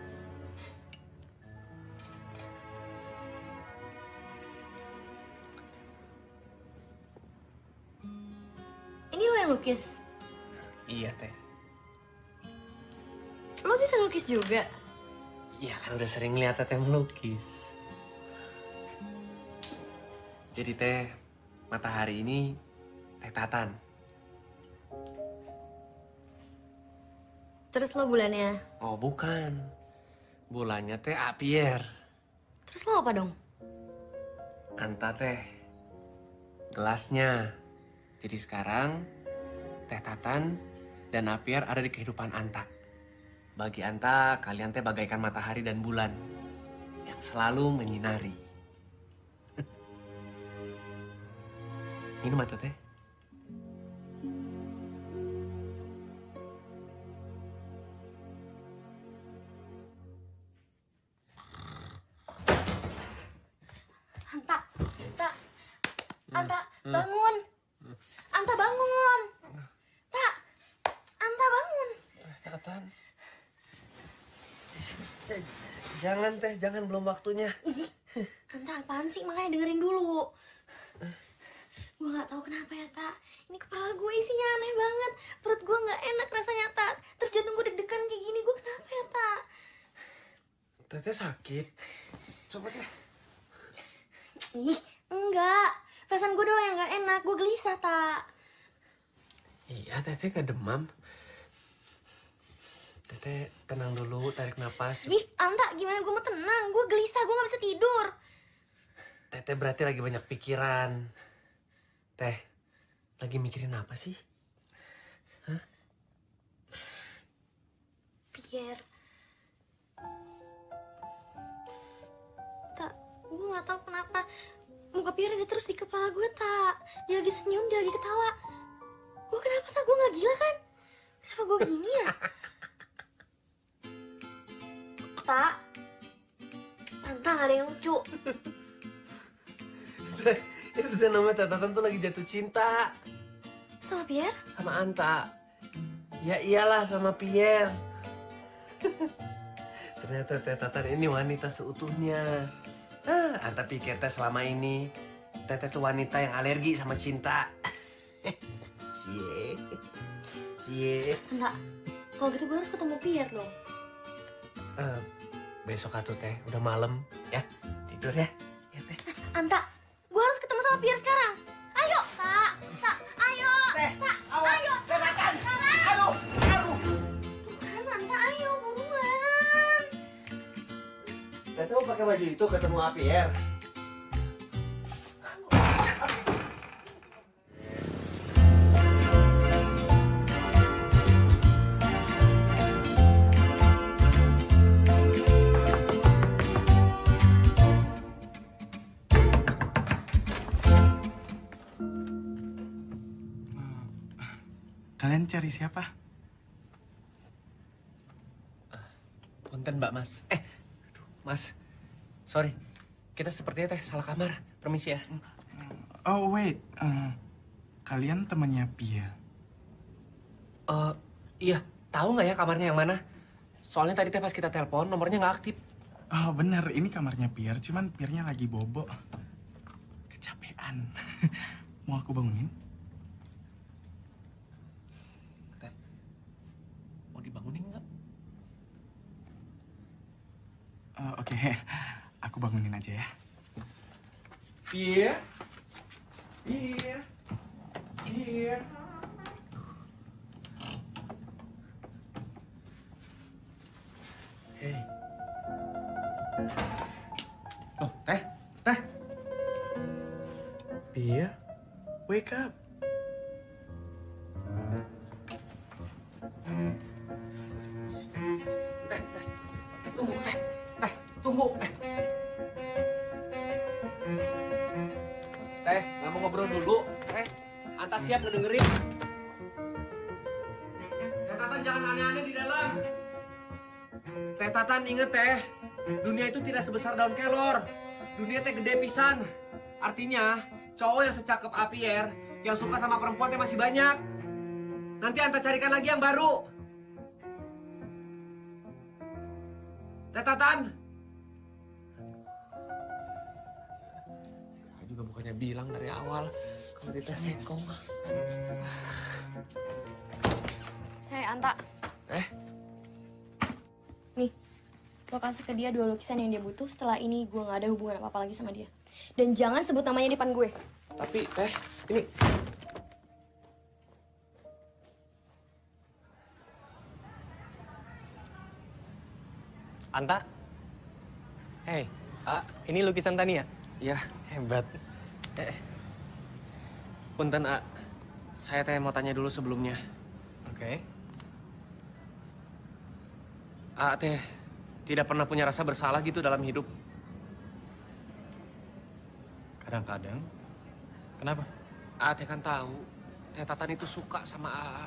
Ini lo yang lukis? Iya, Teh. Lo bisa lukis juga? Iya kan udah sering lihat Teteh melukis. Jadi Teh, matahari ini Teh Tatan. Terus lo bulannya? Oh bukan. Bulannya Teh Apier. Terus lo apa dong? Anta Teh. Gelasnya. Jadi sekarang Teh Tatan dan Apier ada di kehidupan Anta. Bagi Anta, kalian teh bagaikan matahari dan bulan yang selalu menyinari. Minum atau Teh? Anta, Anta, Anta, bangun. Anta bangun. Ta, Anta bangun. Tatan. Jangan Teh, jangan belum waktunya. Ih, Anta apaan sih? Makanya dengerin dulu. Gue gak tahu kenapa ya, Tak. Ini kepala gue isinya aneh banget. Perut gue gak enak rasanya, Tak. Terus jantung gue deg-degan kayak gini. Gue kenapa ya, Tak? Teteh sakit. Coba Teh. Ih, enggak. Perasaan gue doang yang gak enak. Gue gelisah, Tak. Iya, Teteh gak demam. Teteh tenang dulu, tarik napas. Ih, Anta, gimana gue mau tenang? Gue gelisah, gue gak bisa tidur. Teteh berarti lagi banyak pikiran. Teh, lagi mikirin apa sih? Hah? Pierre. Tak, gue gak tahu kenapa. Muka Pierre ada terus di kepala gue, Tak. Dia lagi senyum, dia lagi ketawa. Gue kenapa, Tak? Gue gak gila kan? Kenapa gue gini ya? Tak, Anta gak ada yang lucu. Itu tuh namanya Tatan tuh lagi jatuh cinta. Sama Pierre? Sama Anta. Ya iyalah sama Pierre. Ternyata Teh Tatan ini wanita seutuhnya. Ah, Anta pikir Teh selama ini Teteh tuh wanita yang alergi sama cinta. Cie. Cie. Enggak. Kalau gitu gue harus ketemu Pierre dong. Uh, besok atuh Teh, udah malam ya. Tidur ya. Ya Teh. Anta, gue harus ketemu sama Pierre sekarang. Ayo, Kak. Kak, ayo. Teh, Kak, awas. ayo. Teh Tatan. Sekarang. Aduh, aduh. Tuh kan, Anta, ayo buruan. Teh tuh pakai baju itu ketemu Pierre. Kalian cari siapa? Punten Mbak Mas. Eh, aduh, Mas. Sorry, kita sepertinya Teh salah kamar. Permisi ya. Oh wait, uh, kalian temannya Pia? Uh, iya, tahu nggak ya kamarnya yang mana? Soalnya tadi Teh pas kita telepon nomornya nggak aktif. Oh bener, ini kamarnya Pierre, cuman Pierre-nya lagi bobo. Kecapean. Mau aku bangunin? Teh, mau dibangunin nggak? Uh, Oke, okay. Aku bangunin aja ya. Pierre? Pierre? Pierre? Hei. Loh, Teh, Teh. Pierre, wake up. Teh, Teh, Teh, tunggu, Teh. Teh, tunggu, Teh. Teh, nggak mau ngobrol dulu. Teh, Anta siap ngedengerin. Teh Tatan jangan aneh-aneh di dalam. Teh Tatan inget Teh, dunia itu tidak sebesar daun kelor. Dunia teh gede pisan. Artinya, cowok yang secakep Pierre, yang suka sama perempuan teh masih banyak. Nanti Anta carikan lagi yang baru. Teh Tatan. Saya juga bukannya bilang dari awal kalau kita sekong. Hei, Anta. Eh? Nih, lo kasih ke dia dua lukisan yang dia butuh. Setelah ini gue gak ada hubungan apa-apa lagi sama dia. Dan jangan sebut namanya di depan gue. Tapi, Teh, ini... Anta? Hei, ah, ini lukisan Tania? Iya. Hebat. Eh, punten, A. Saya teh mau tanya dulu sebelumnya. Oke. A teh tidak pernah punya rasa bersalah gitu dalam hidup. Kadang-kadang. Kenapa? A teh kan tahu, Teh Tatan itu suka sama A A.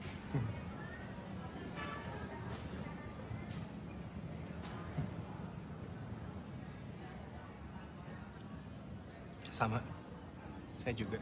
Sama. Saya juga.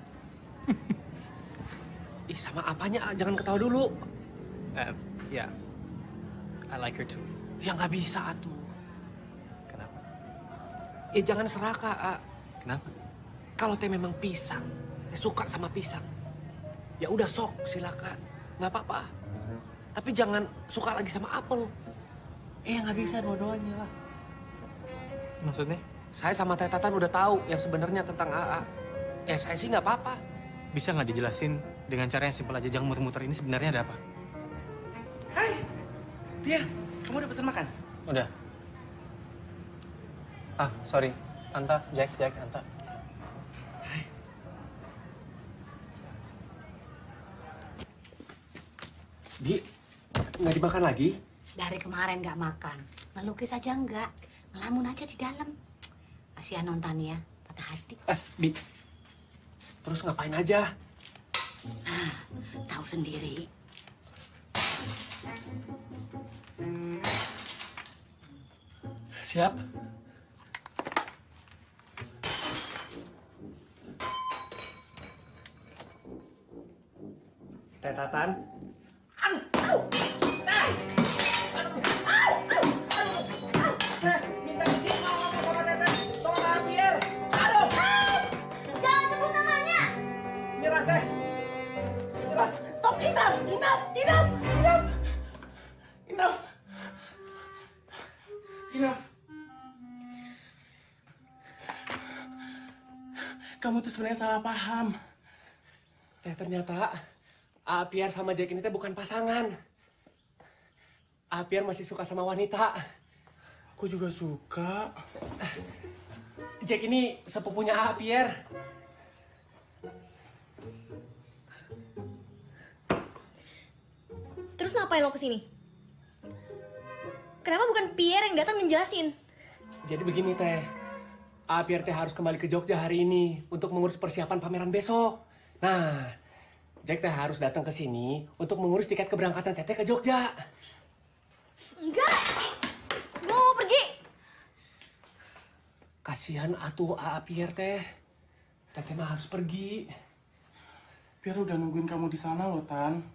Ih, sama apanya, A? Jangan ketawa dulu. Uh, ya, yeah. I like her too. Ya nggak bisa, atuh. Kenapa? Ya jangan serakah, A. Kenapa? Kalau Teh memang pisang, Teh suka sama pisang. Ya udah sok, silakan. Nggak apa-apa. Tapi jangan suka lagi sama apel. Eh, nggak bisa dua-duanya lah. Maksudnya? Saya sama Teh Tatan udah tahu yang sebenarnya tentang A A. Ya saya sih nggak apa-apa. Bisa nggak dijelasin dengan cara yang simpel aja, jangan muter-muter ini sebenarnya ada apa? Hai, Pia, kamu udah pesan makan? Udah. Ah, sorry. Anta, Jack, Jack, Anta. Hai. Bi, nggak dimakan lagi? Dari kemarin nggak makan. Ngelukis aja nggak. Ngelamun aja di dalam. Kasihan Nontania, patah hati. Eh, Bi. Terus ngapain aja? Ah, tahu sendiri. Siap. Teh Tatan. Aduh, aduh, aduh, aduh, aduh, aduh, Enough. Kamu tuh sebenarnya salah paham. Teh, ternyata Apiar sama Jack ini teh bukan pasangan. Apiar masih suka sama wanita. Aku juga suka. Jack ini sepupunya Apiar. Terus ngapain lo kesini? Kenapa bukan Pierre yang datang menjelasin? Jadi begini teh, Apiar teh harus kembali ke Jogja hari ini untuk mengurus persiapan pameran besok. Nah, Jack teh harus datang ke sini untuk mengurus tiket keberangkatan Teteh ke Jogja. Enggak, gue mau pergi. Kasihan atuh Apiar teh, Teteh mah harus pergi. Pierre udah nungguin kamu di sana loh, Tan.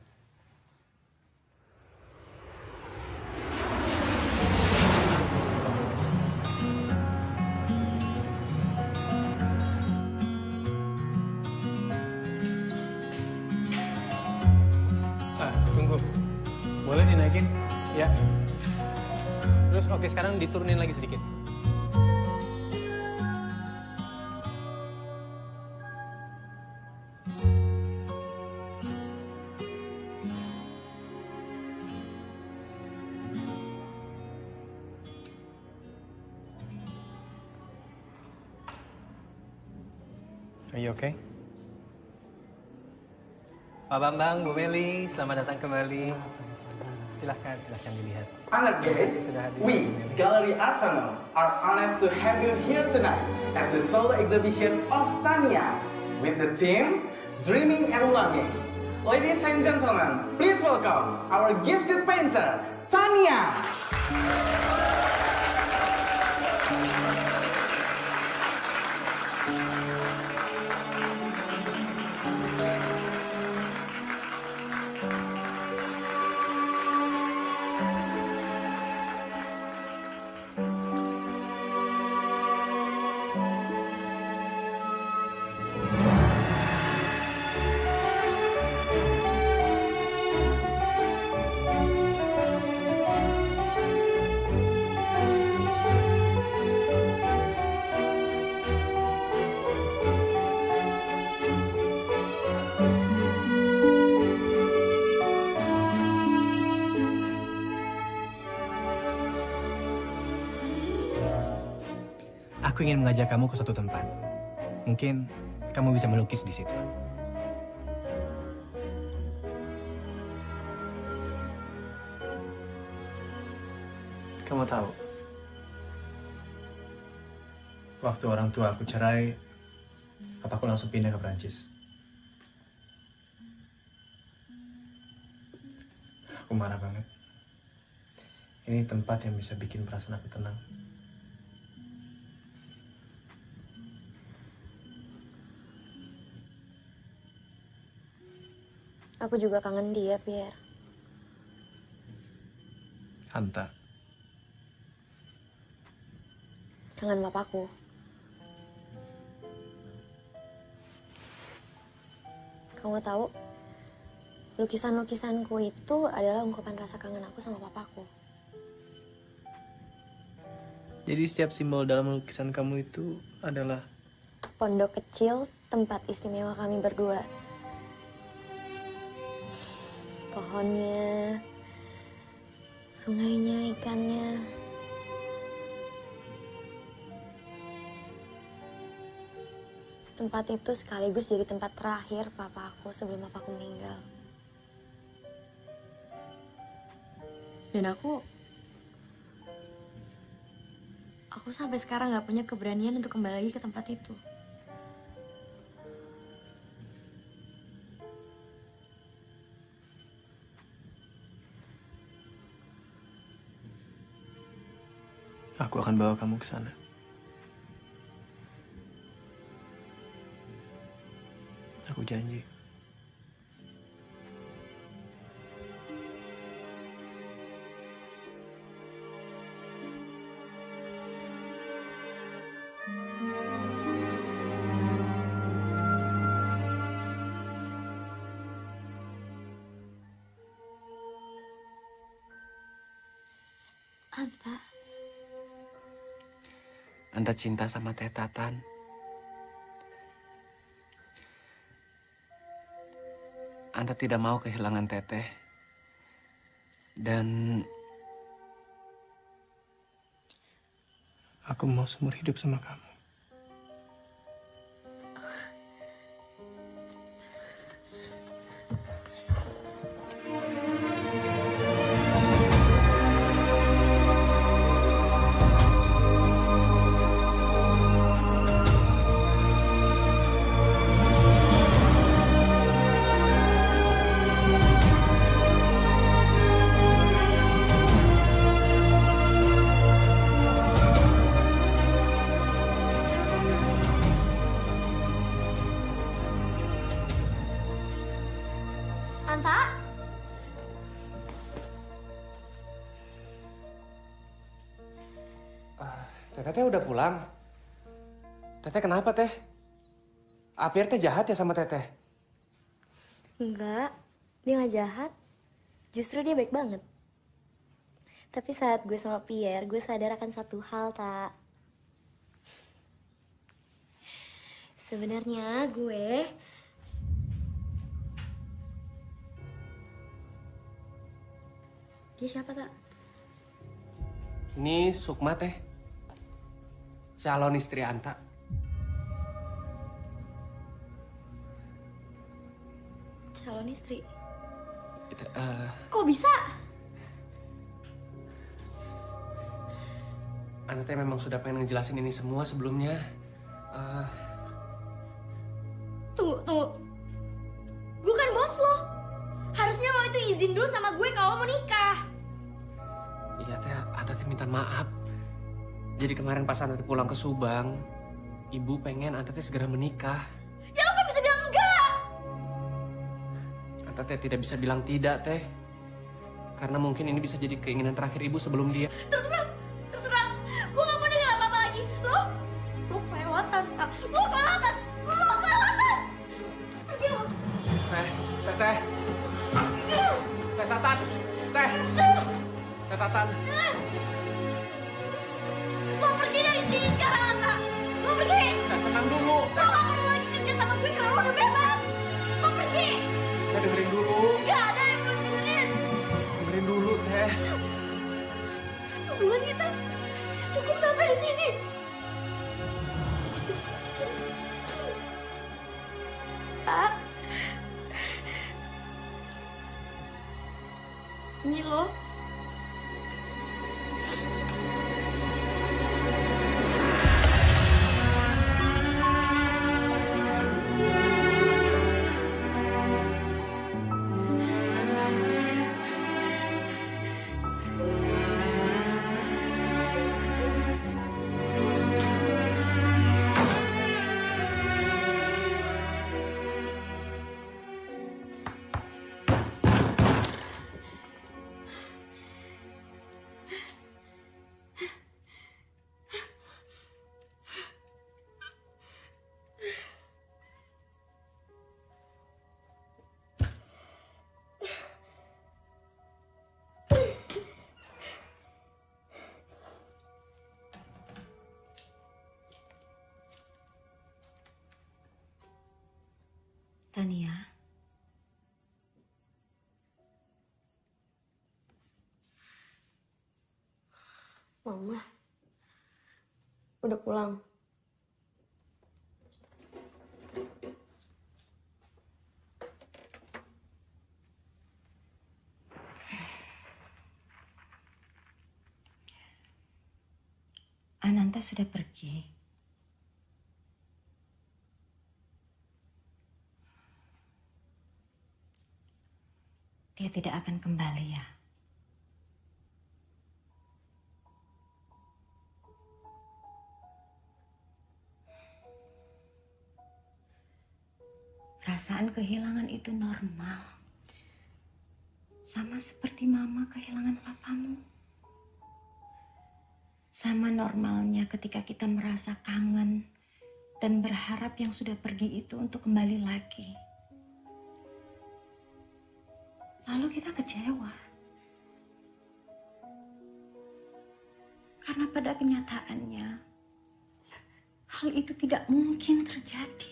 Boleh dinaikin? Ya. Terus oke, sekarang diturunin lagi sedikit. Are you okay? Pak Bambang, Bu Meli, selamat datang kembali. Silahkan, silahkan dilihat. Honored guests, we, Gallery Arsenal, are honored to have you here tonight at the solo exhibition of Tania with the theme Dreaming and Longing. Ladies and gentlemen, please welcome our gifted painter, Tania. Aku ingin mengajak kamu ke suatu tempat. Mungkin kamu bisa melukis di situ. Kamu tahu, waktu orang tua aku cerai, papaku langsung pindah ke Prancis. Aku marah banget. Ini tempat yang bisa bikin perasaan aku tenang. Aku juga kangen dia, Pierre. Anta. Kangen papaku. Kamu tahu, lukisan-lukisanku itu adalah ungkapan rasa kangen aku sama papaku. Jadi setiap simbol dalam lukisan kamu itu adalah Pondok kecil, tempat istimewa kami berdua. Pohonnya, sungainya, ikannya. Tempat itu sekaligus jadi tempat terakhir papa aku sebelum papaku meninggal. Dan aku, aku sampai sekarang gak punya keberanian untuk kembali lagi ke tempat itu. aku akan bawa kamu ke sana. Aku janji. Anta, Anta cinta sama Teh Tatan. Anta tidak mau kehilangan Teteh. Dan aku mau seumur hidup sama kamu. Anta? Teteh teh udah pulang. Teteh kenapa teh? Apir teh jahat ya sama Teteh? Enggak, dia nggak jahat. Justru dia baik banget. Tapi saat gue sama Pierre, gue sadar akan satu hal, tak. Sebenarnya gue... Dia siapa, tak? Ini Sukma teh. Calon istri Anta. Calon istri? Itu, uh, Kok bisa? Anta teh memang sudah pengen ngejelasin ini semua sebelumnya. Uh, Tunggu, tunggu. Gue kan bos lo. Harusnya lo itu izin dulu sama gue kalau mau nikah. Iya teh, Anta teh minta maaf. Jadi kemarin pas Anta teh pulang ke Subang, ibu pengen Anta teh segera menikah. Ya lo kan bisa bilang enggak. Anta teh tidak bisa bilang tidak teh. Karena mungkin ini bisa jadi keinginan terakhir ibu sebelum dia. Terserah, terserah. Gue gak mau dengar apa-apa lagi. Lo, lo kelewatan, tak? Lo kelewatan, lo kelewatan. Pergi lo. Teh, teh, teh. Teh Tatan, teh. Teh Tatan. Lo pergi dari sini sekarang, Anta. Lo pergi. Teh, tenang dulu. Lo gak perlu lagi kerja sama gue karena lo udah bebas. Lo pergi. Teh, dengerin dulu. Gak ada yang perlu dengerin. Dengerin dulu, Teh. Hubungan kita cukup sampai di sini. Tak. Ini lo. Tania, Mama, udah pulang. Ananta sudah pergi. Dia tidak akan kembali ya. Perasaan kehilangan itu normal. Sama seperti mama kehilangan papamu. Sama normalnya ketika kita merasa kangen dan berharap yang sudah pergi itu untuk kembali lagi. Lalu kita kecewa. Karena pada kenyataannya, hal itu tidak mungkin terjadi.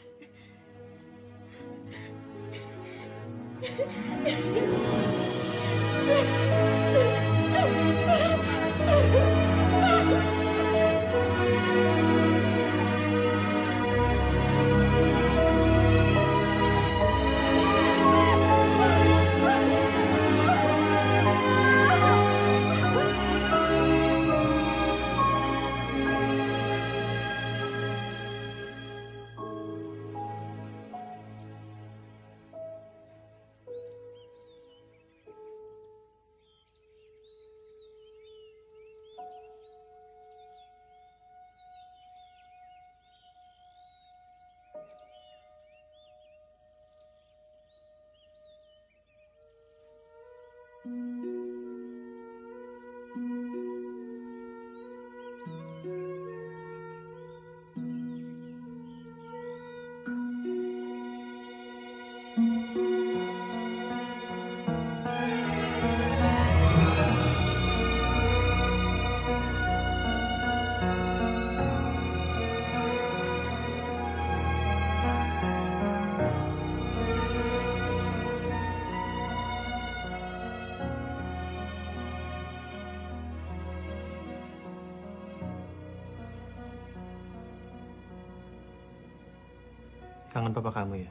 Kangen papa kamu ya?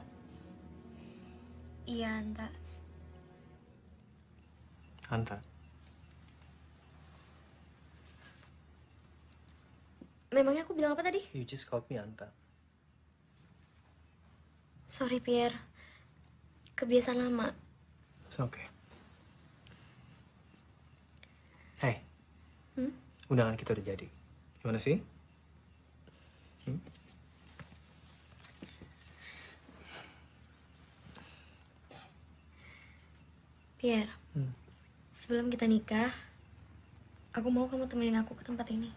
Iya, Anta. Anta. Memangnya aku bilang apa tadi? You just called me Anta. Sorry, Pierre. Kebiasaan lama. It's okay. Hey. Hmm? Undangan kita udah jadi. Gimana sih? Hmm? Pierre, Hmm. sebelum kita nikah, aku mau kamu temenin aku ke tempat ini.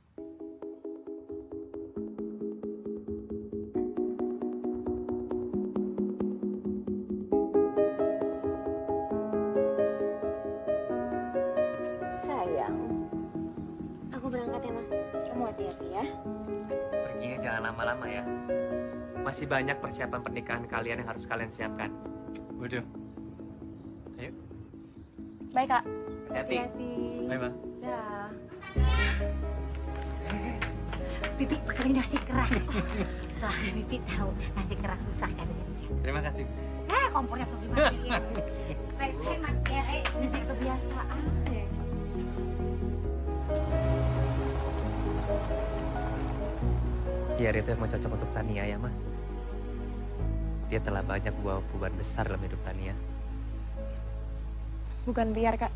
Sayang, aku berangkat ya, Ma. Kamu hati-hati ya. Perginya jangan lama-lama ya. Masih banyak persiapan pernikahan kalian yang harus kalian siapkan. Waduh. Ayo. Baik, Kak. Hati-hati. Bye, Bang. Dah. Bibi pakai nasi keras. Soalnya Bibi tahu nasi keras susah cari di sini. Terima kasih. Eh, kompornya perlu dimatiin. Baik, mas ya, eh, Jadi kebiasaan deh. Pierre itu emang cocok untuk Tania ya, Ma. Dia telah banyak bawa perubahan besar dalam hidup Tania. Bukan Pierre, Kak.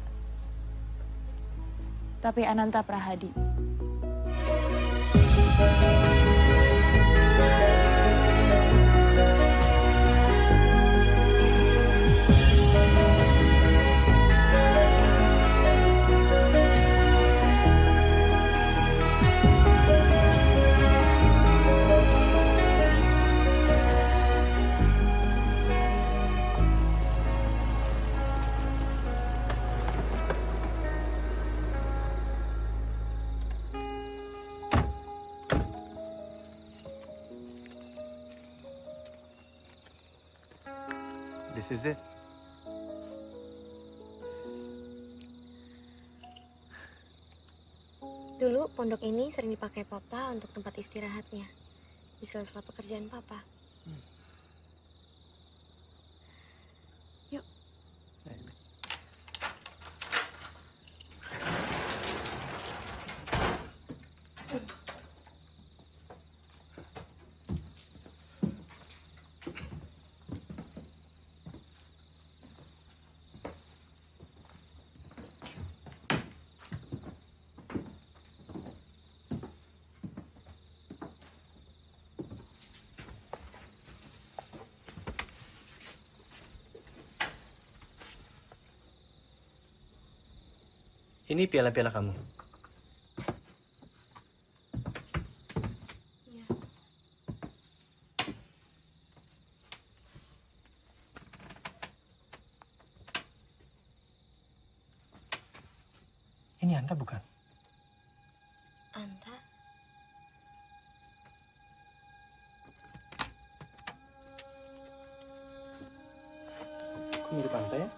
Tapi Ananta Prahadi. This is it. Dulu pondok ini sering dipakai Papa untuk tempat istirahatnya di sela-sela pekerjaan Papa. Yuk. Ini piala-piala kamu. Iya. Ini Anta bukan? Anta? mirip Anta ya?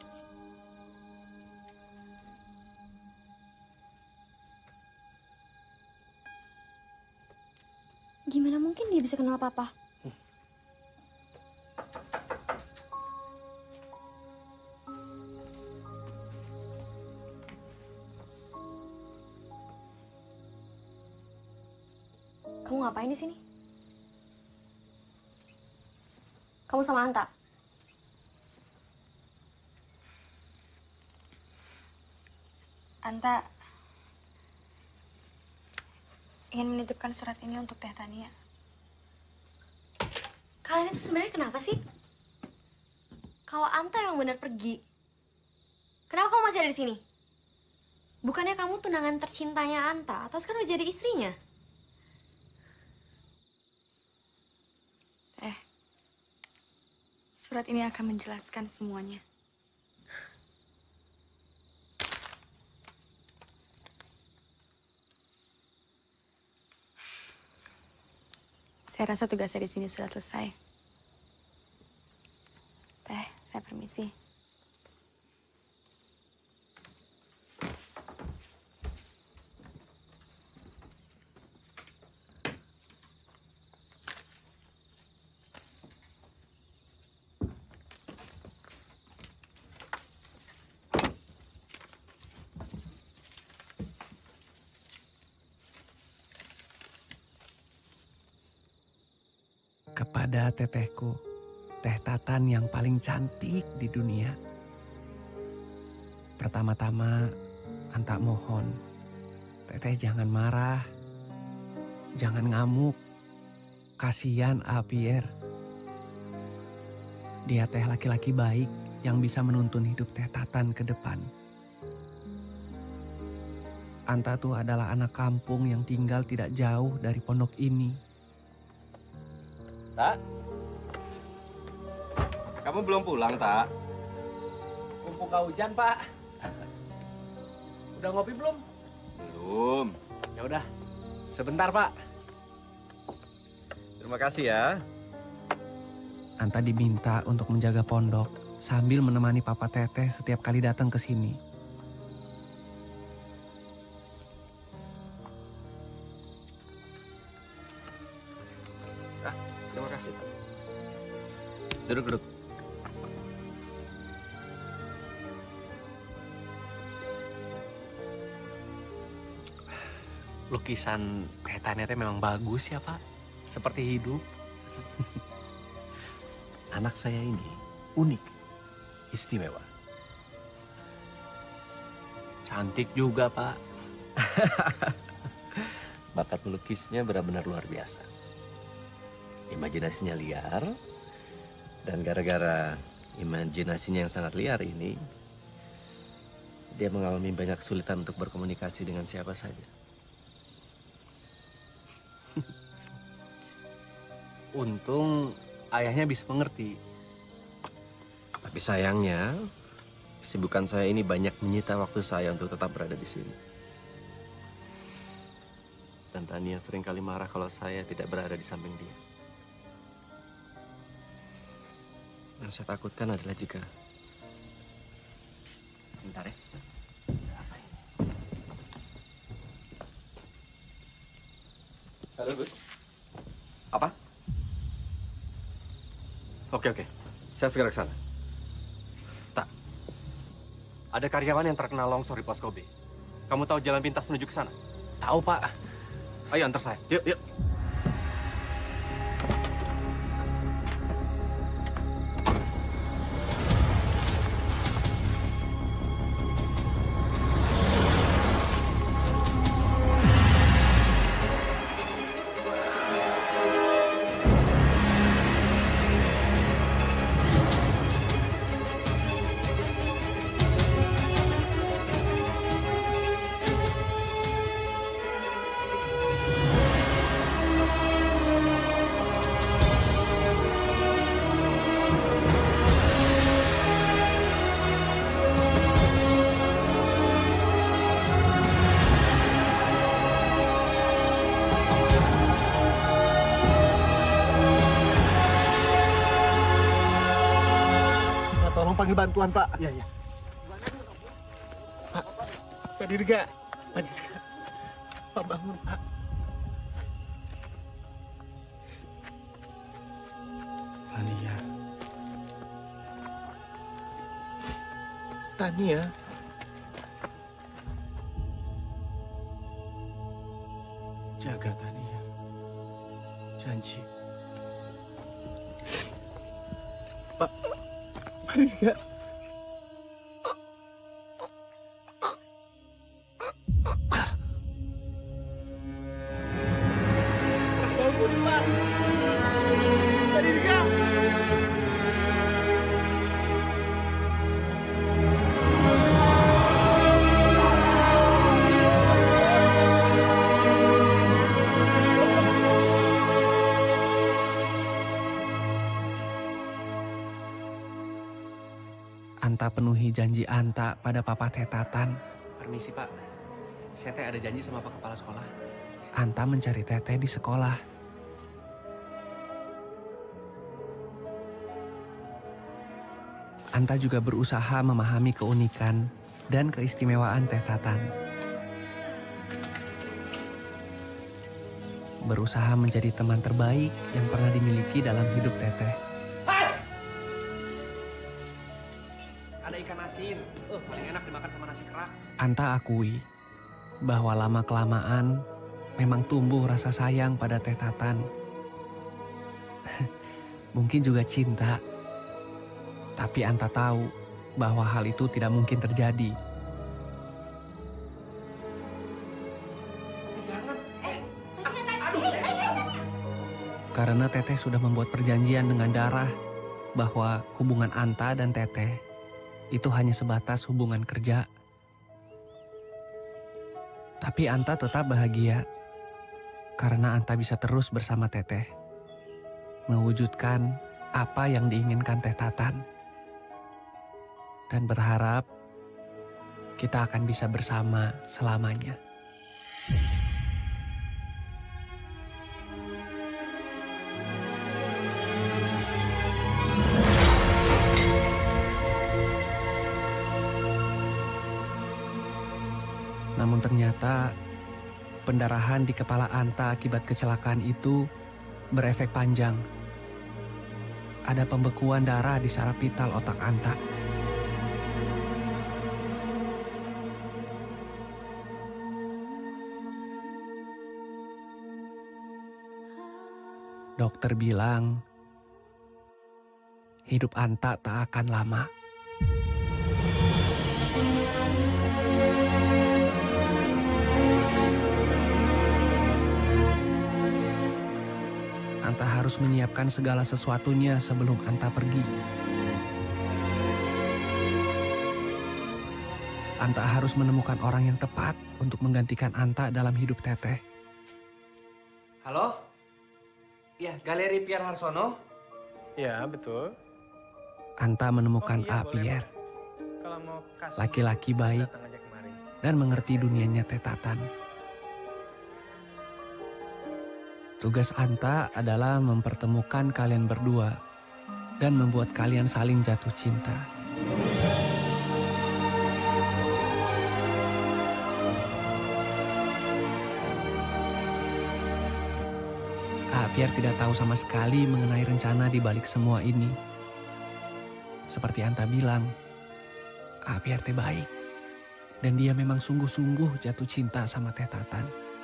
Gimana mungkin dia bisa kenal papa? Kamu ngapain di sini? Kamu sama Anta? Anta ingin menitipkan surat ini untuk Teh Tania. Kalian itu sebenarnya kenapa sih? Kalau Anta yang benar pergi, kenapa kamu masih ada di sini? Bukannya kamu tunangan tercintanya Anta, atau sekarang udah jadi istrinya? Eh, surat ini akan menjelaskan semuanya. Saya rasa tugas saya di sini sudah selesai. Teh, saya permisi. Kepada tetehku, Teh Tatan yang paling cantik di dunia. Pertama-tama, Anta mohon, Teteh jangan marah, jangan ngamuk. Kasihan A. Pierre. Dia teh laki-laki baik yang bisa menuntun hidup Teh Tatan ke depan. Anta tuh adalah anak kampung yang tinggal tidak jauh dari pondok ini. Tak? Kamu belum pulang, Tak? Kumpul kau hujan, Pak. Udah ngopi belum? Belum. Ya udah, sebentar, Pak. Terima kasih ya. Anta diminta untuk menjaga pondok sambil menemani Papa Teteh setiap kali datang ke sini. Ah, terima kasih. Duduk, duduk. Lukisan Teh Tania teh memang bagus ya, Pak. Seperti hidup. Anak saya ini unik, istimewa. Cantik juga, Pak. Bakat melukisnya benar-benar luar biasa. Imajinasinya liar, dan gara-gara imajinasinya yang sangat liar ini, dia mengalami banyak kesulitan untuk berkomunikasi dengan siapa saja. Untung ayahnya bisa mengerti. Tapi sayangnya, kesibukan saya ini banyak menyita waktu saya untuk tetap berada di sini. Dan Tania sering kali marah kalau saya tidak berada di samping dia. Yang saya takutkan adalah juga... Sebentar ya. Apa ini? Halo, Gus. Apa? Oke, oke. Saya segera ke sana. Tak. Ada karyawan yang terkena longsor di Pos Kobe. Kamu tahu jalan pintas menuju ke sana? Tahu, Pak. Ayo antar saya. Yuk, yuk. panggil bantuan, Pak. Iya, iya. Pak, Pak Dirga. Pak Dirga. Pak bangun, Pak. Tania. Tania. Jaga Tania. Janji. Pak. Pak Dirga. Bangun, Pak. Pak Dirga. Anta penuhi janji Anta pada Papa Tetatan. Permisi, Pak. Saya teh ada janji sama Pak Kepala Sekolah. Anta mencari Teteh di sekolah. Anta juga berusaha memahami keunikan dan keistimewaan Tetatan. Berusaha menjadi teman terbaik yang pernah dimiliki dalam hidup Teteh. Ada ikan asin, uh, paling enak dimakan sama nasi kerak. Anta akui bahwa lama-kelamaan memang tumbuh rasa sayang pada Tetatan. Mungkin juga cinta. Tapi Anta tahu bahwa hal itu tidak mungkin terjadi. Jangan. Eh, Karena Teteh sudah membuat perjanjian dengan Darah bahwa hubungan Anta dan Teteh itu hanya sebatas hubungan kerja. Tapi Anta tetap bahagia karena Anta bisa terus bersama Teteh, mewujudkan apa yang diinginkan Tetatan, dan berharap kita akan bisa bersama selamanya. Namun ternyata pendarahan di kepala Anta akibat kecelakaan itu berefek panjang. Ada pembekuan darah di saraf vital otak Anta. Dokter bilang, hidup Anta tak akan lama. Anta harus menyiapkan segala sesuatunya sebelum Anta pergi. Anta harus menemukan orang yang tepat untuk menggantikan Anta dalam hidup Teteh. Halo? Ya, Galeri Pierre Harsono? Ya, betul. Anta menemukan Oh, iya, A. boleh, Pierre. Kalau mau kasih, Laki-laki bisa baik datang aja kemari. dan mengerti dunianya Tetatan. Tugas Anta adalah mempertemukan kalian berdua dan membuat kalian saling jatuh cinta. A. Pierre tidak tahu sama sekali mengenai rencana di balik semua ini. Seperti Anta bilang, A. Pierre teh baik dan dia memang sungguh-sungguh jatuh cinta sama Tetatan.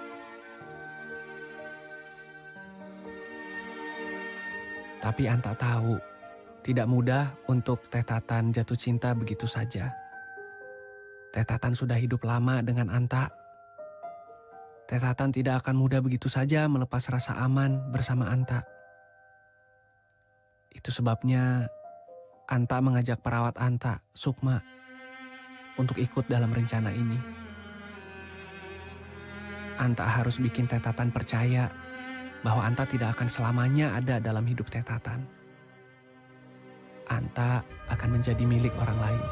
Tapi Anta tahu, tidak mudah untuk Tetatan jatuh cinta begitu saja. Tetatan sudah hidup lama dengan Anta. Tetatan tidak akan mudah begitu saja melepas rasa aman bersama Anta. Itu sebabnya Anta mengajak perawat Anta, Sukma, untuk ikut dalam rencana ini. Anta harus bikin Tetatan percaya bahwa Anta tidak akan selamanya ada dalam hidup Tetatan. Anta akan menjadi milik orang lain.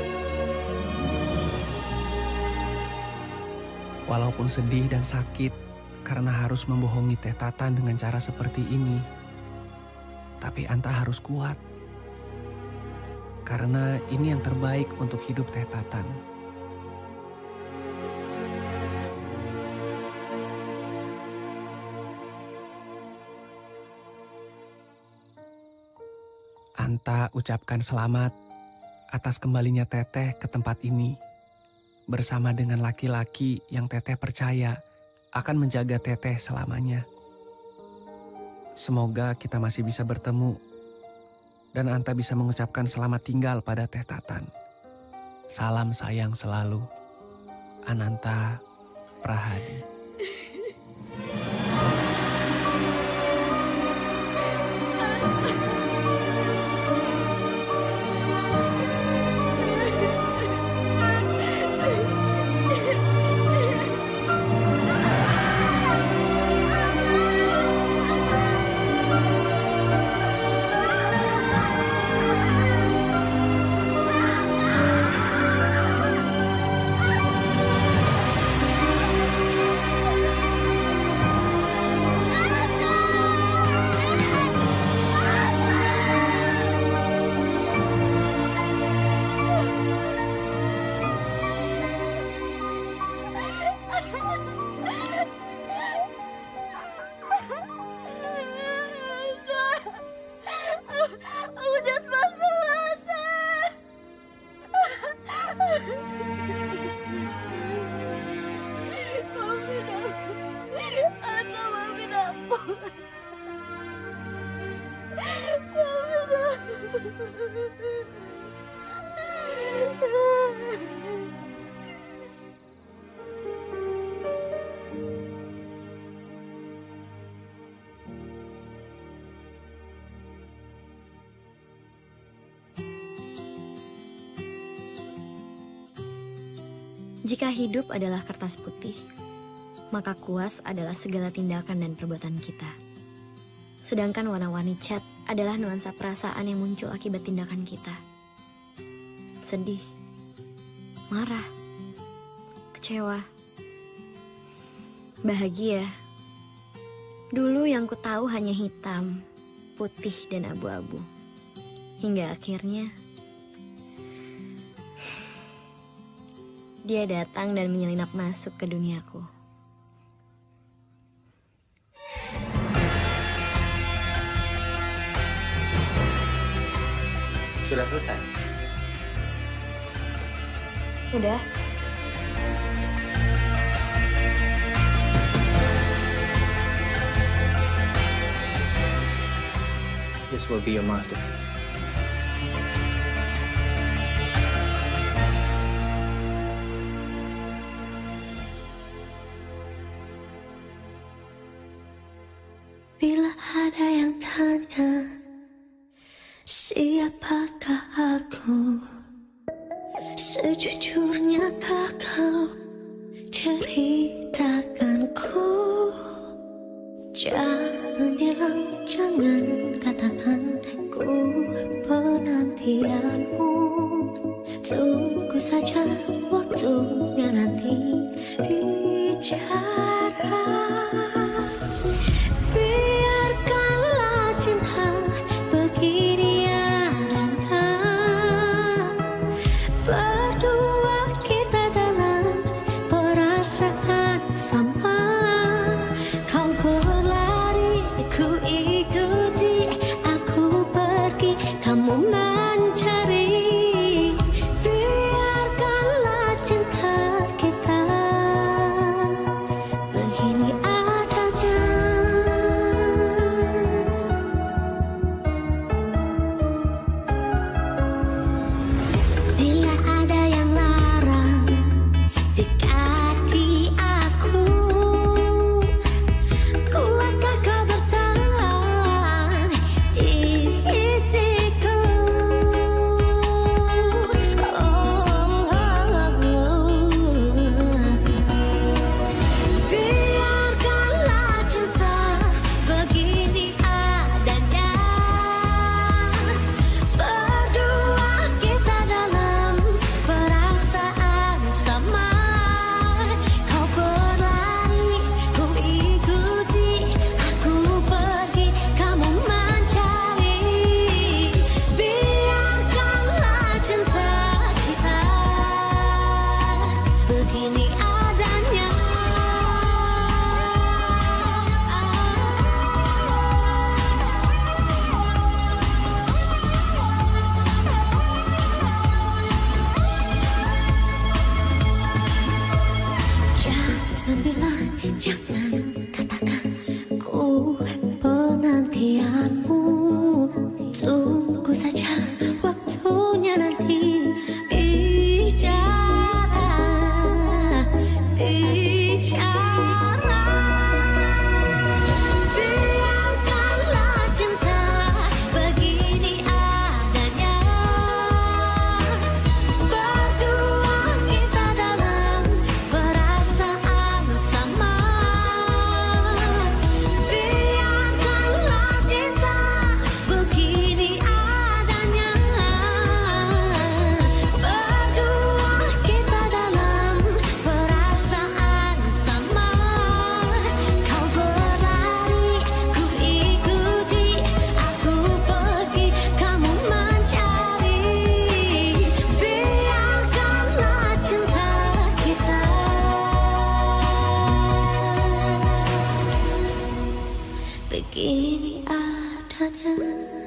Walaupun sedih dan sakit, karena harus membohongi Teh Tatan dengan cara seperti ini. Tapi Anta harus kuat. Karena ini yang terbaik untuk hidup Teh Tatan. Anta ucapkan selamat atas kembalinya Teteh ke tempat ini. Bersama dengan laki-laki yang Teteh percaya akan menjaga Teteh selamanya. Semoga kita masih bisa bertemu dan Anta bisa mengucapkan selamat tinggal pada Teh Tatan. Salam sayang selalu. Ananta Prahadi. Jika hidup adalah kertas putih, maka kuas adalah segala tindakan dan perbuatan kita. Sedangkan warna-warni cat adalah nuansa perasaan yang muncul akibat tindakan kita. Sedih, marah, kecewa, bahagia. Dulu yang ku tahu hanya hitam, putih, dan abu-abu. Hingga akhirnya dia datang dan menyelinap masuk ke duniaku. Sudah selesai? Udah. This will be your masterpiece. Bila ada yang tanya siapakah aku, sejujurnya kau ceritakanku. Jangan bilang, jangan katakan ku penantianmu. Tunggu saja waktunya nanti bicara. Biarkanlah cinta begini adanya, berdua kita dalam perasaan sama. Kau berlari, ku ikuti, aku pergi, kamu mencari. Biarkanlah cinta kita begini adanya. Bila ada yang larang dekati aku, kuatkah kau bertahan di sisiku? begini adanya.